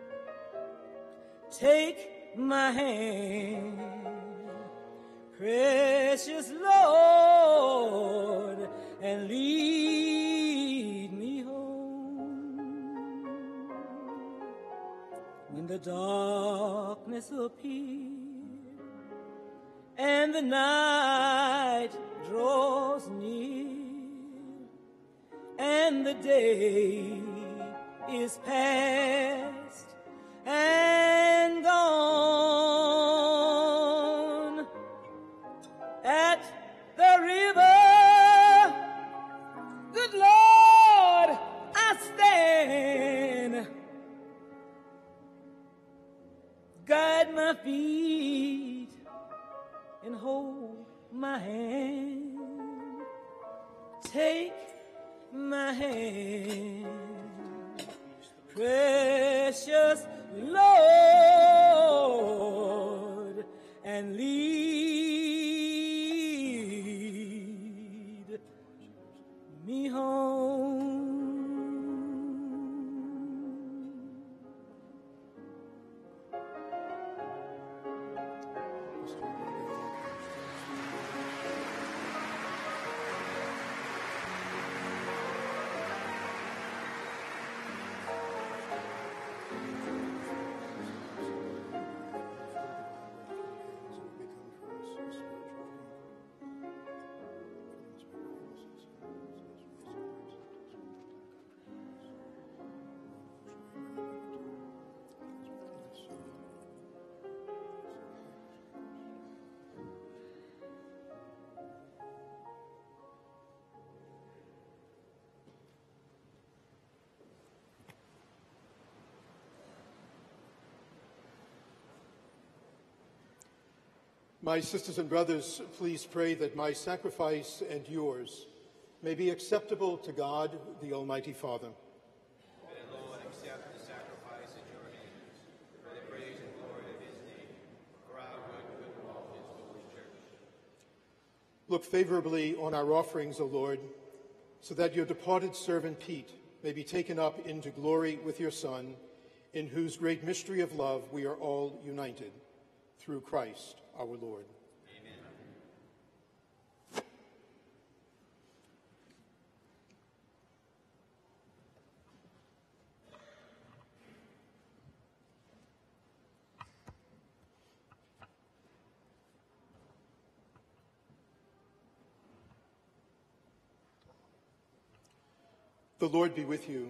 Take my hand, precious Lord, and lead me home. When the darkness appears and the night draws near and the day is past and gone, at the river, good Lord, I stand. Guide my feet and hold my hand. Take my hand, precious Lord, and lead me home. My sisters and brothers, please pray that my sacrifice and yours may be acceptable to God, the Almighty Father. May the Lord accept the sacrifice at your hands for the praise and glory of his name, for our good and good of all his holy church. Look favorably on our offerings, O Lord, so that your departed servant Pete may be taken up into glory with your Son, in whose great mystery of love we are all united, through Christ our Lord. Amen. The Lord be with you.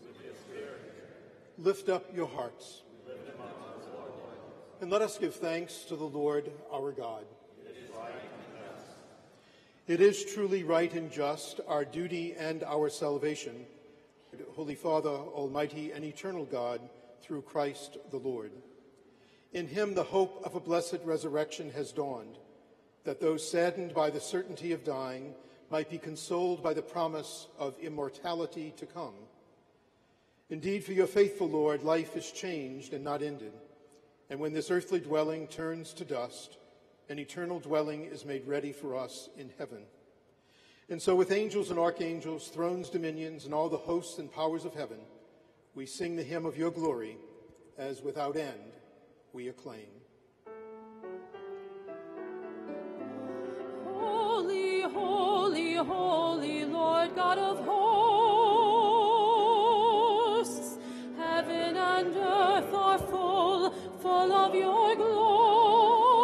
Lift up your hearts. And let us give thanks to the Lord our God. It is right and just. It is truly right and just, our duty and our salvation, Holy Father, Almighty and eternal God, through Christ the Lord. In him the hope of a blessed resurrection has dawned, that those saddened by the certainty of dying might be consoled by the promise of immortality to come. Indeed, for your faithful Lord, life is changed and not ended. And when this earthly dwelling turns to dust, an eternal dwelling is made ready for us in heaven. And so with angels and archangels, thrones, dominions, and all the hosts and powers of heaven, we sing the hymn of your glory, as without end we acclaim. Holy, holy, holy, Lord God of hosts, heaven and earth are full, full of your glory.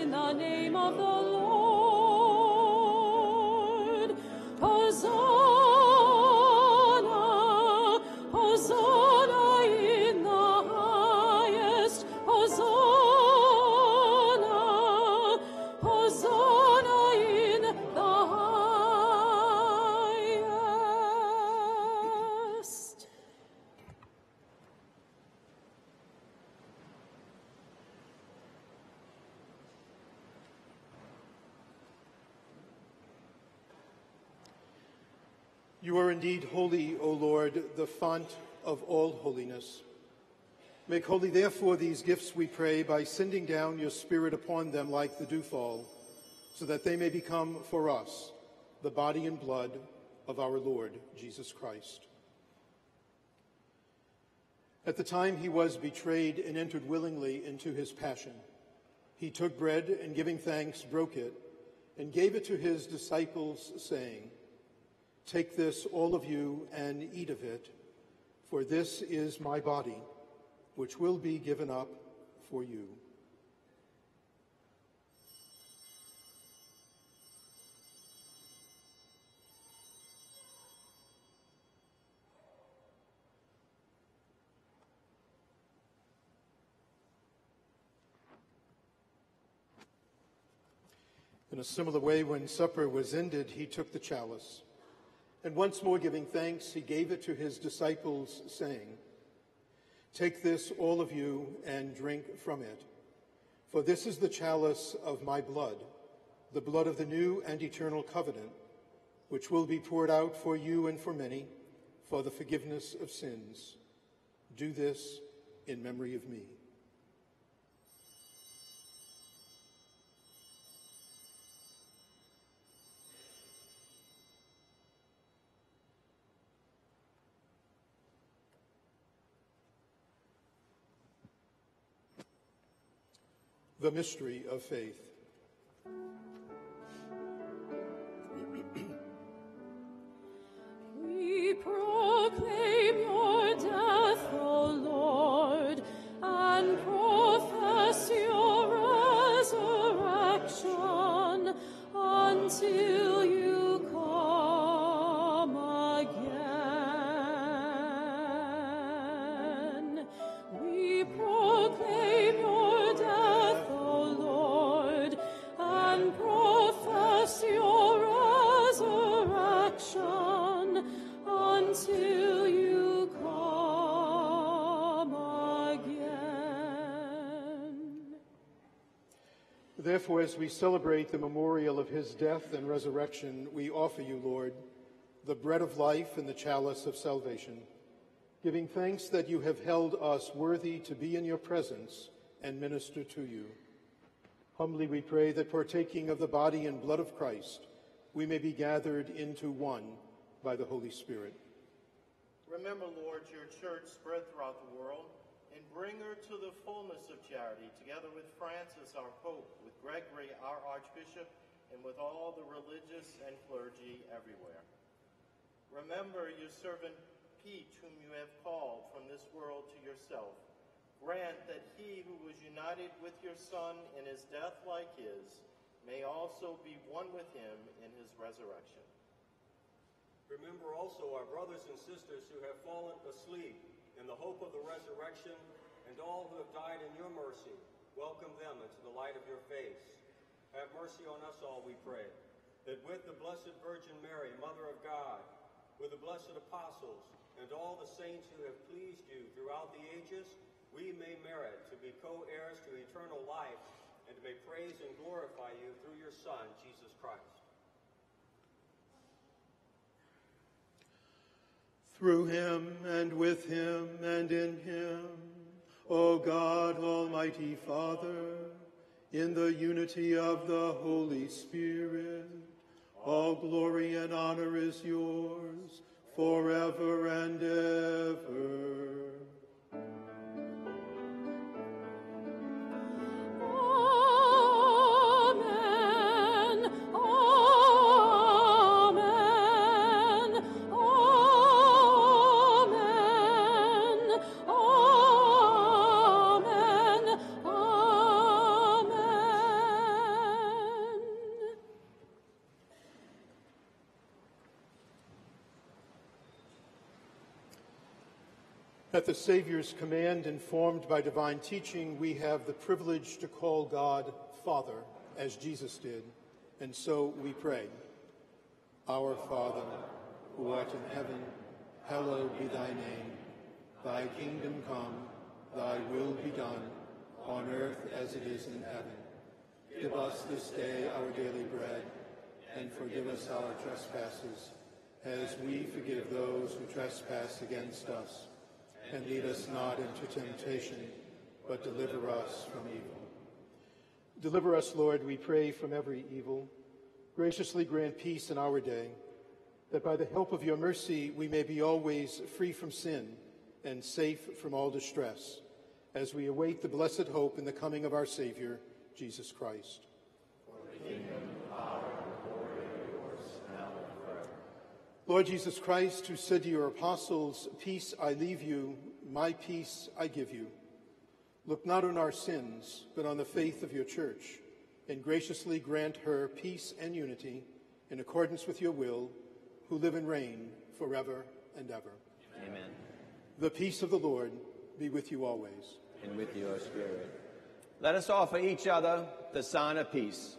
in the name of the Lord. Hosanna, Hosanna in the highest. Hosanna, Hosanna in the highest. You are indeed holy, O Lord, the font of all holiness. Make holy, therefore, these gifts, we pray, by sending down your Spirit upon them like the dewfall, so that they may become for us the body and blood of our Lord Jesus Christ. At the time he was betrayed and entered willingly into his passion, he took bread and, giving thanks, broke it and gave it to his disciples, saying, "Take this, all of you, and eat of it, for this is my body, which will be given up for you." In a similar way, when supper was ended, he took the chalice, and once more giving thanks, he gave it to his disciples, saying, "Take this, all of you, and drink from it, for this is the chalice of my blood, the blood of the new and eternal covenant, which will be poured out for you and for many for the forgiveness of sins. Do this in memory of me." The mystery of faith. We proclaim your death, O Lord, and profess your resurrection until you come again. We proclaim your death, O Lord, and profess your resurrection until you come again. Therefore, as we celebrate the memorial of his death and resurrection, we offer you, Lord, the bread of life and the chalice of salvation, giving thanks that you have held us worthy to be in your presence and minister to you. Humbly we pray that, partaking of the body and blood of Christ, we may be gathered into one by the Holy Spirit. Remember, Lord, your church spread throughout the world, and bring her to the fullness of charity, together with Francis, our Pope, with Gregory, our Archbishop, and with all the religious and clergy everywhere. Remember your servant Pete, whom you have called from this world to yourself. Grant that he who was united with your Son in his death like his may also be one with him in his resurrection. Remember also our brothers and sisters who have fallen asleep in the hope of the resurrection, and all who have died in your mercy. Welcome them into the light of your face. Have mercy on us all, we pray, that with the Blessed Virgin Mary, Mother of God, with the blessed apostles, and all the saints who have pleased you throughout the ages, we may merit to be co-heirs to eternal life, and to may praise and glorify you through your Son, Jesus Christ. Through him, and with him, and in him, O God, Almighty Father, in the unity of the Holy Spirit, all glory and honor is yours, forever and ever. At the Savior's command, informed by divine teaching, we have the privilege to call God Father, as Jesus did, and so we pray. Our Father, who art in heaven, hallowed be thy name. Thy kingdom come, thy will be done, on earth as it is in heaven. Give us this day our daily bread, and forgive us our trespasses, as we forgive those who trespass against us. And lead us not into temptation, but deliver us from evil. Deliver us, Lord, we pray, from every evil. Graciously grant peace in our day, that by the help of your mercy we may be always free from sin and safe from all distress, as we await the blessed hope in the coming of our Savior, Jesus Christ. For the kingdom, power, and glory are yours, now and forever. Lord Jesus Christ, who said to your apostles, "Peace I leave you, my peace I give you," look not on our sins, but on the faith of your church, and graciously grant her peace and unity in accordance with your will, who live and reign forever and ever. Amen. The peace of the Lord be with you always. And with your spirit. Let us offer each other the sign of peace.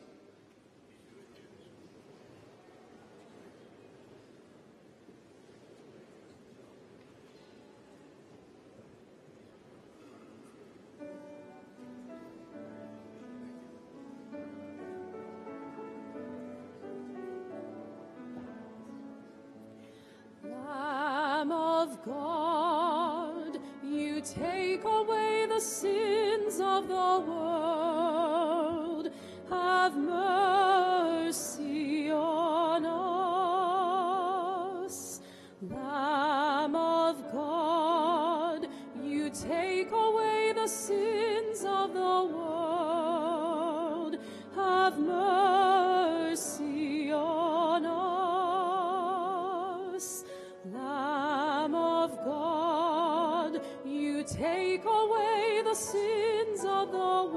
Lamb of God, you take away the sins of the world. Have mercy on us. Lamb of God, you take away the sins of the world. Have mercy on us. Lamb of God, you take away the sins of the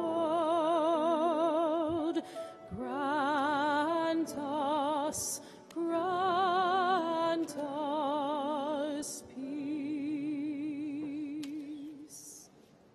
world. Grant us, grant us peace.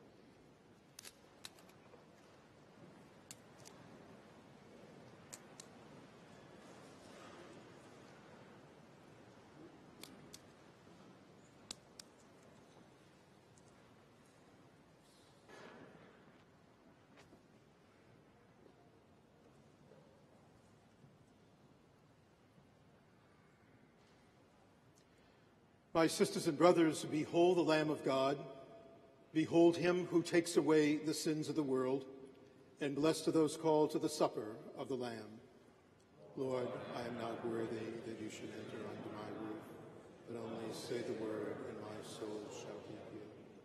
My sisters and brothers, behold the Lamb of God. Behold him who takes away the sins of the world. And blessed are those called to the supper of the Lamb. Lord, I am not worthy that you should enter under my roof, but only say the word, and my soul shall be healed.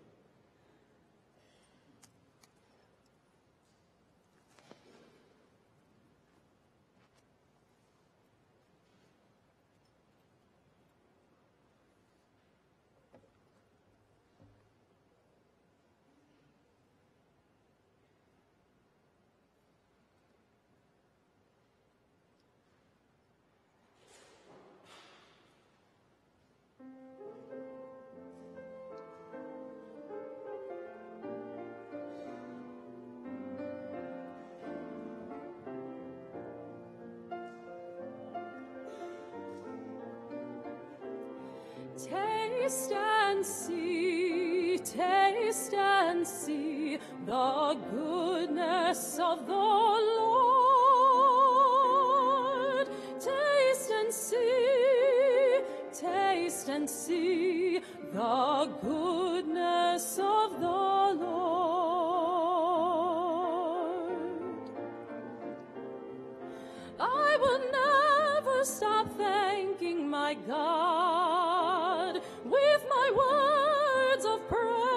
Taste and see, taste and see the goodness of the Lord. Taste and see, taste and see the goodness of the Lord. I will never stop thanking my God with my words of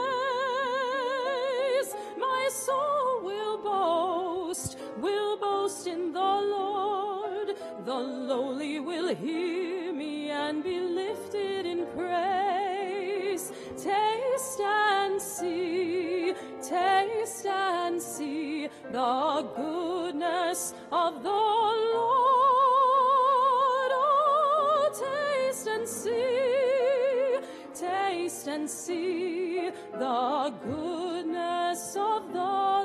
praise. My soul will boast, will boast in the Lord. The lowly will hear me and be lifted in praise. Taste and see, taste and see the goodness of the Lord. Oh, taste and see, taste and see the goodness of the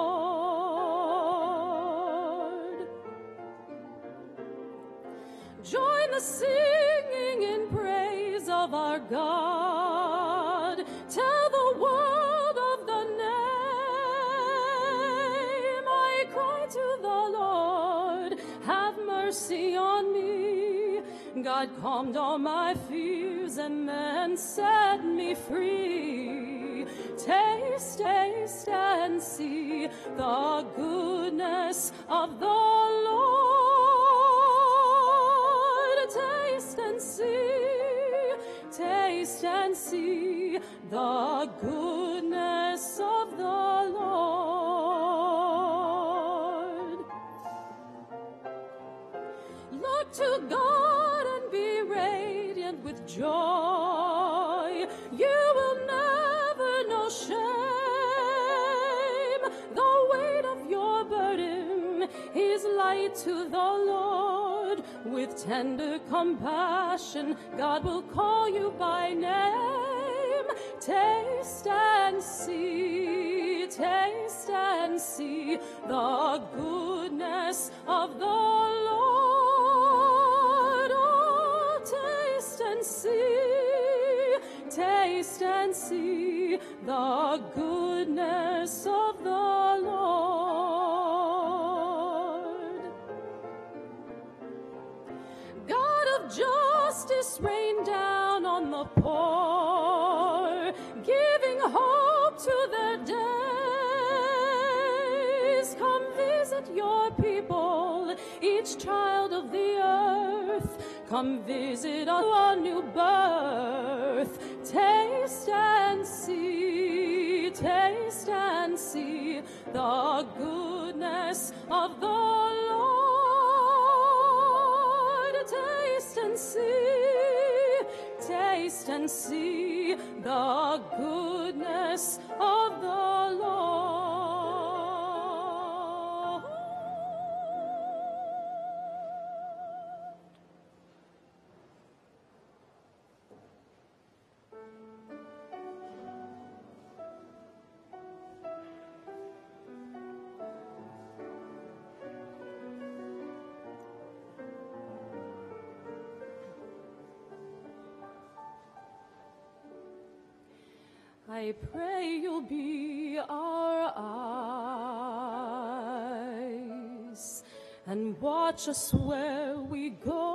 Lord. Join the singing in praise of our God. Tell the world of the name. I cry to the Lord, have mercy on me. God calmed all my fears and then set me free. Taste, taste, and see the goodness of the Lord. Taste and see, taste and see the goodness of the Lord. Look to God and be radiant with joy. You will never know shame. The weight of your burden is light to the Lord. With tender compassion, God will call you by name. Taste and see, taste and see the goodness of the Lord. Oh, taste and see, taste and see the goodness of the Lord. God of justice, rain down on the poor, giving hope to their days. Come visit your people, each child of the earth. Come visit a new birth. Taste and see, taste and see the goodness of the Lord. Taste and see, taste and see the goodness of the Lord. I pray you'll be our eyes and watch us where we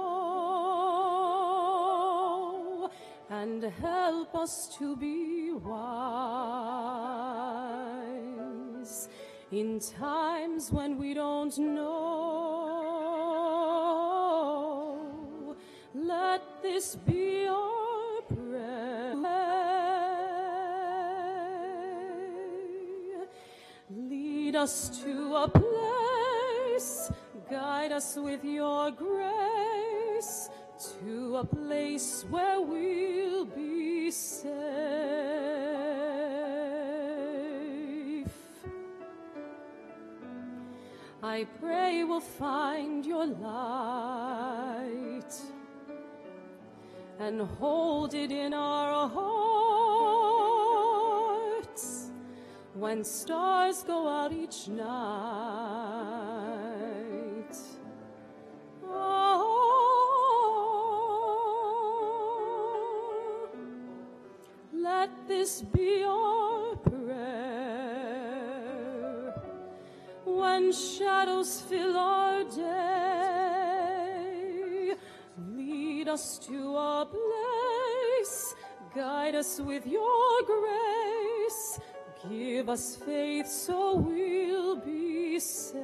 go and help us to be wise in times when we don't know. Let this be our prayer. Lead us to a place, guide us with your grace, to a place where we'll be safe. I pray we'll find your light and hold it in our hearts when stars go out each night. Oh, let this be our prayer when shadows fill our day. Lead us to a place, guide us with your grace. Give us faith so we'll be safe.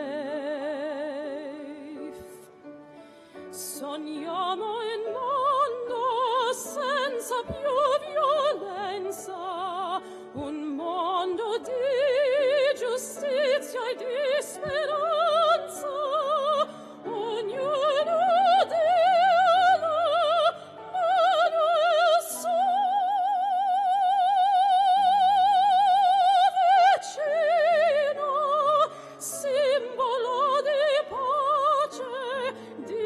Sogniamo in mondo senza più violenza, un mondo di giustizia e di speranza. Ognuno dia la mano al vicino, simbolo di pace, di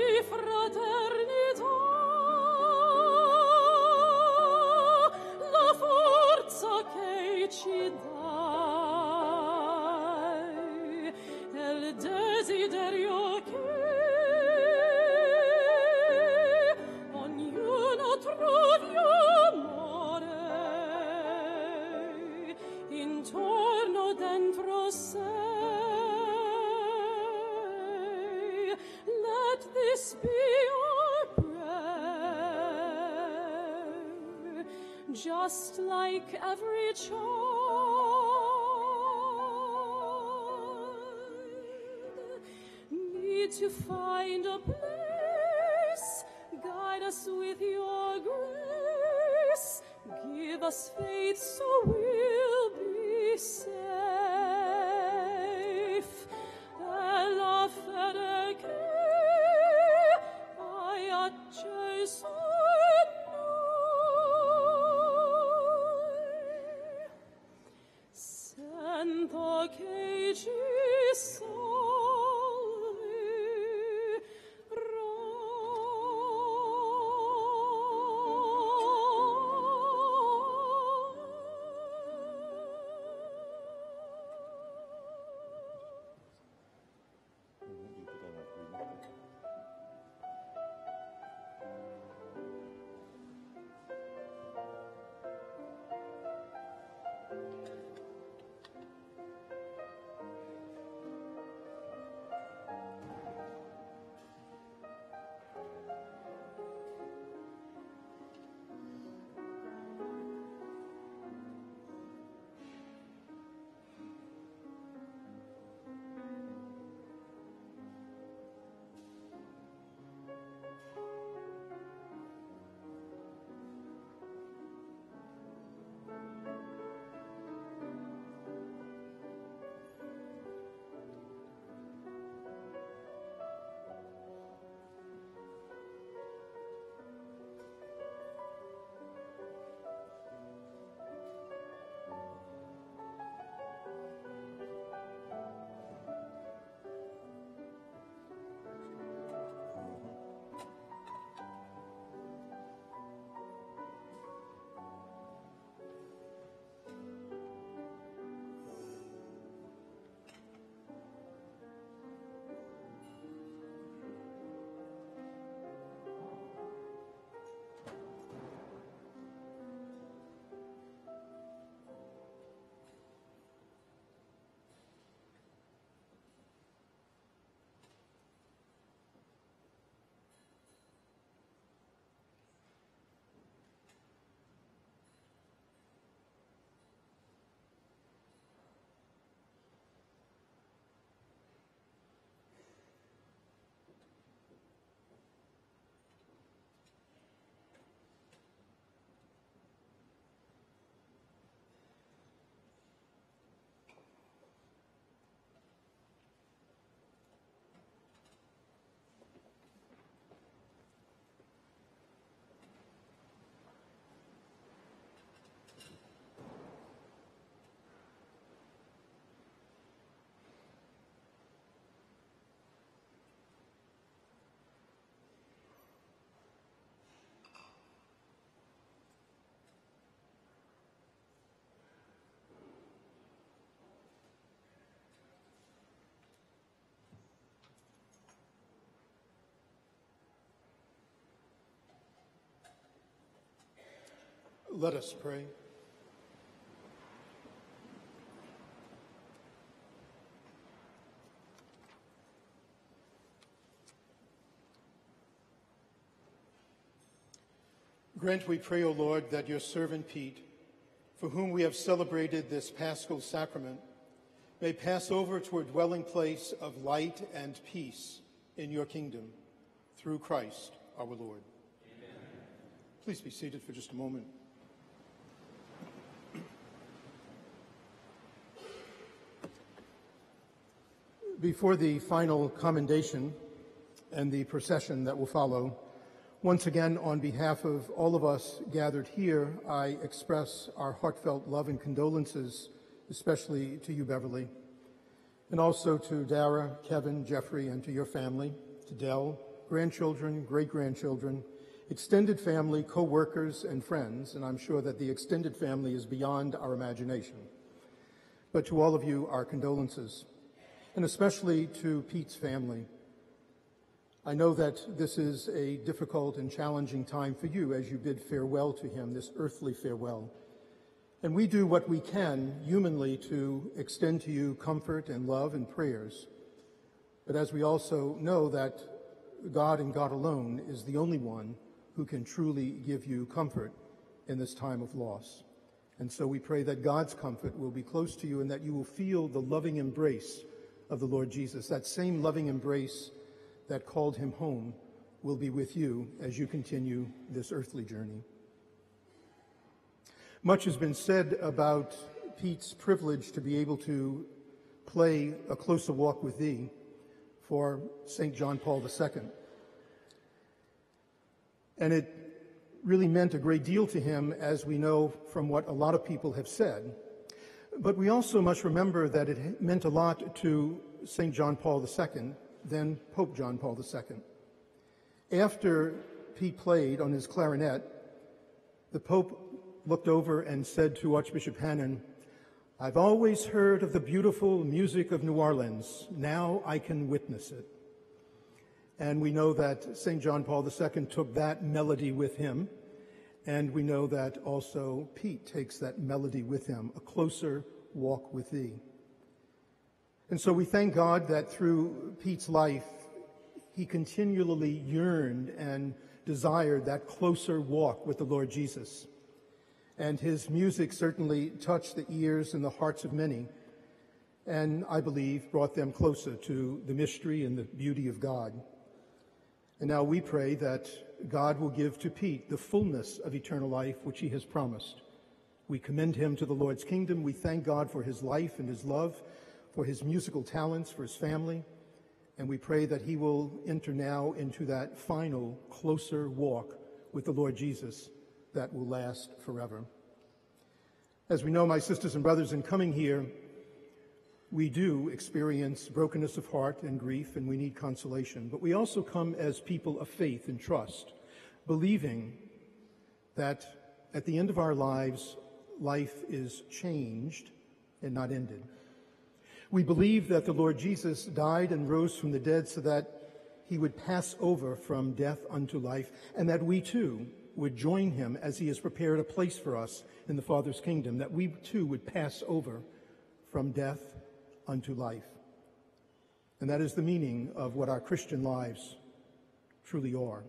fraternità. La forza che this be our prayer, just like every child need to find a place. Guide us with your grace. Give us faith so we'll be safe. Ella fede che hai acceso in noi. Sento che ci Let us pray. Grant, we pray, O Lord, that your servant Pete, for whom we have celebrated this Paschal sacrament, may pass over to a dwelling place of light and peace in your kingdom, through Christ our Lord. Amen. Please be seated for just a moment. Before the final commendation and the procession that will follow, once again, on behalf of all of us gathered here, I express our heartfelt love and condolences, especially to you, Beverly, and also to Dara, Kevin, Jeffrey, and to your family, to Dell, grandchildren, great-grandchildren, extended family, co-workers, and friends, and I'm sure that the extended family is beyond our imagination. But to all of you, our condolences, and especially to Pete's family. I know that this is a difficult and challenging time for you as you bid farewell to him, this earthly farewell. And we do what we can humanly to extend to you comfort and love and prayers. But as we also know that God and God alone is the only one who can truly give you comfort in this time of loss. And so we pray that God's comfort will be close to you and that you will feel the loving embrace of the Lord Jesus. That same loving embrace that called him home will be with you as you continue this earthly journey. Much has been said about Pete's privilege to be able to play A Closer Walk with Thee for Saint John Paul the Second. And it really meant a great deal to him, as we know from what a lot of people have said. But we also must remember that it meant a lot to Saint John Paul the Second, then Pope John Paul the Second. After Pete played on his clarinet, the Pope looked over and said to Archbishop Hannon, "I've always heard of the beautiful music of New Orleans. Now I can witness it." And we know that Saint John Paul the Second took that melody with him, and we know that also Pete takes that melody with him, A Closer Walk with Thee. And so we thank God that through Pete's life, he continually yearned and desired that closer walk with the Lord Jesus. And his music certainly touched the ears and the hearts of many, and I believe brought them closer to the mystery and the beauty of God. And now we pray that God will give to Pete the fullness of eternal life which he has promised. We commend him to the Lord's kingdom. We thank God for his life and his love, for his musical talents, for his family, and we pray that he will enter now into that final, closer walk with the Lord Jesus that will last forever. As we know, my sisters and brothers, in coming here, we do experience brokenness of heart and grief, and we need consolation. But we also come as people of faith and trust, believing that at the end of our lives, life is changed and not ended. We believe that the Lord Jesus died and rose from the dead so that he would pass over from death unto life, and that we too would join him as he has prepared a place for us in the Father's kingdom, that we too would pass over from death unto life. And that is the meaning of what our Christian lives truly are.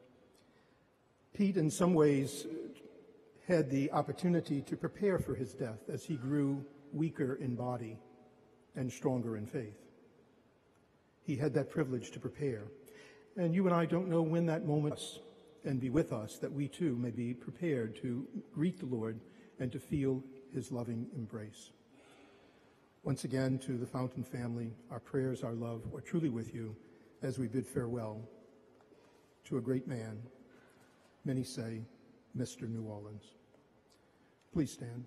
Pete, in some ways, had the opportunity to prepare for his death as he grew weaker in body and stronger in faith. He had that privilege to prepare. And you and I don't know when that moment is, and be with us, that we too may be prepared to greet the Lord and to feel his loving embrace. Once again, to the Fountain family, our prayers, our love are truly with you as we bid farewell to a great man, many say, Mister New Orleans. Please stand.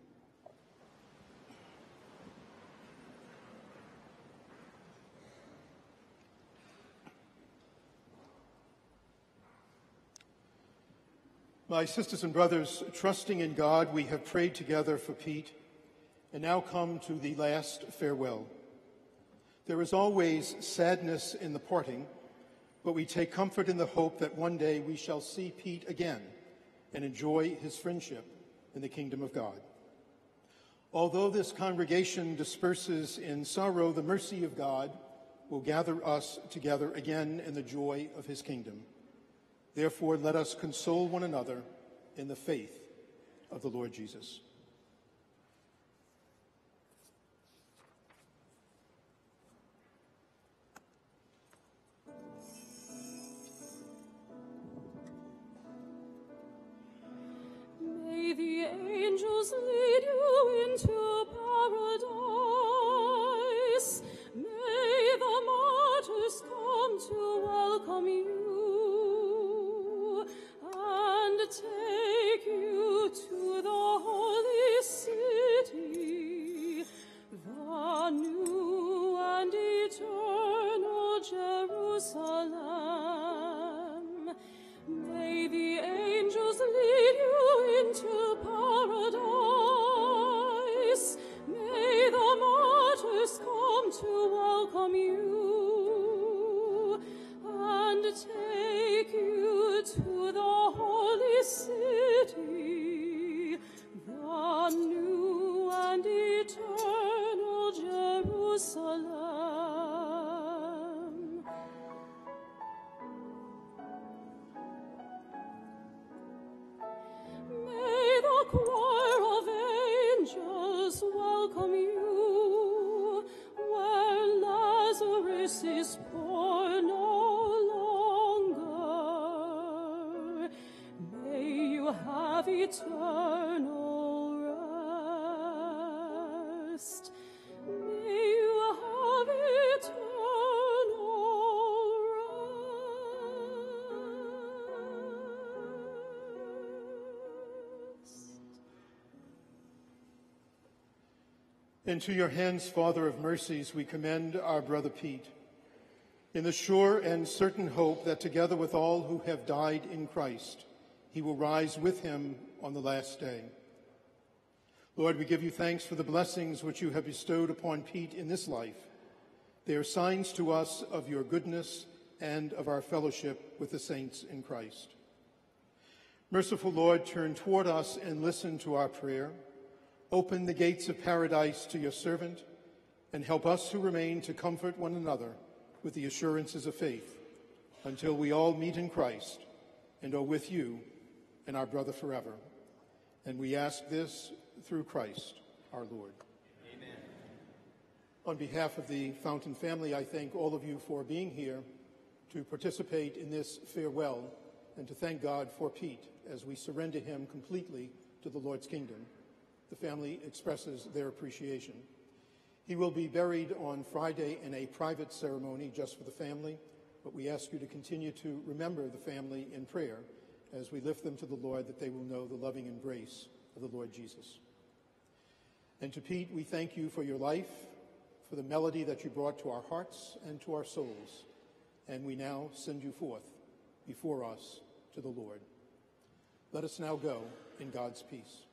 My sisters and brothers, trusting in God, we have prayed together for Pete, and now come to the last farewell. There is always sadness in the parting, but we take comfort in the hope that one day we shall see Pete again and enjoy his friendship in the kingdom of God. Although this congregation disperses in sorrow, the mercy of God will gather us together again in the joy of his kingdom. Therefore, let us console one another in the faith of the Lord Jesus. May the angels lead you into paradise. May the martyrs come to welcome you and take you to the holy city, the new and eternal Jerusalem. May the angels lead you into paradise. May the martyrs come to welcome you and take you to the holy city, the new and eternal Jerusalem. eternal rest. May you have eternal rest. Into your hands, Father of mercies, we commend our brother Pete, in the sure and certain hope that together with all who have died in Christ, he will rise with him on the last day. Lord, we give you thanks for the blessings which you have bestowed upon Pete in this life. They are signs to us of your goodness and of our fellowship with the saints in Christ. Merciful Lord, turn toward us and listen to our prayer. Open the gates of paradise to your servant, and help us who remain to comfort one another with the assurances of faith, until we all meet in Christ and are with you and our brother forever. And we ask this through Christ our Lord. Amen. On behalf of the Fountain family, I thank all of you for being here to participate in this farewell, and to thank God for Pete as we surrender him completely to the Lord's kingdom. The family expresses their appreciation. He will be buried on Friday in a private ceremony just for the family, but we ask you to continue to remember the family in prayer as we lift them to the Lord, that they will know the loving embrace of the Lord Jesus. And to Pete, we thank you for your life, for the melody that you brought to our hearts and to our souls, and we now send you forth before us to the Lord. Let us now go in God's peace.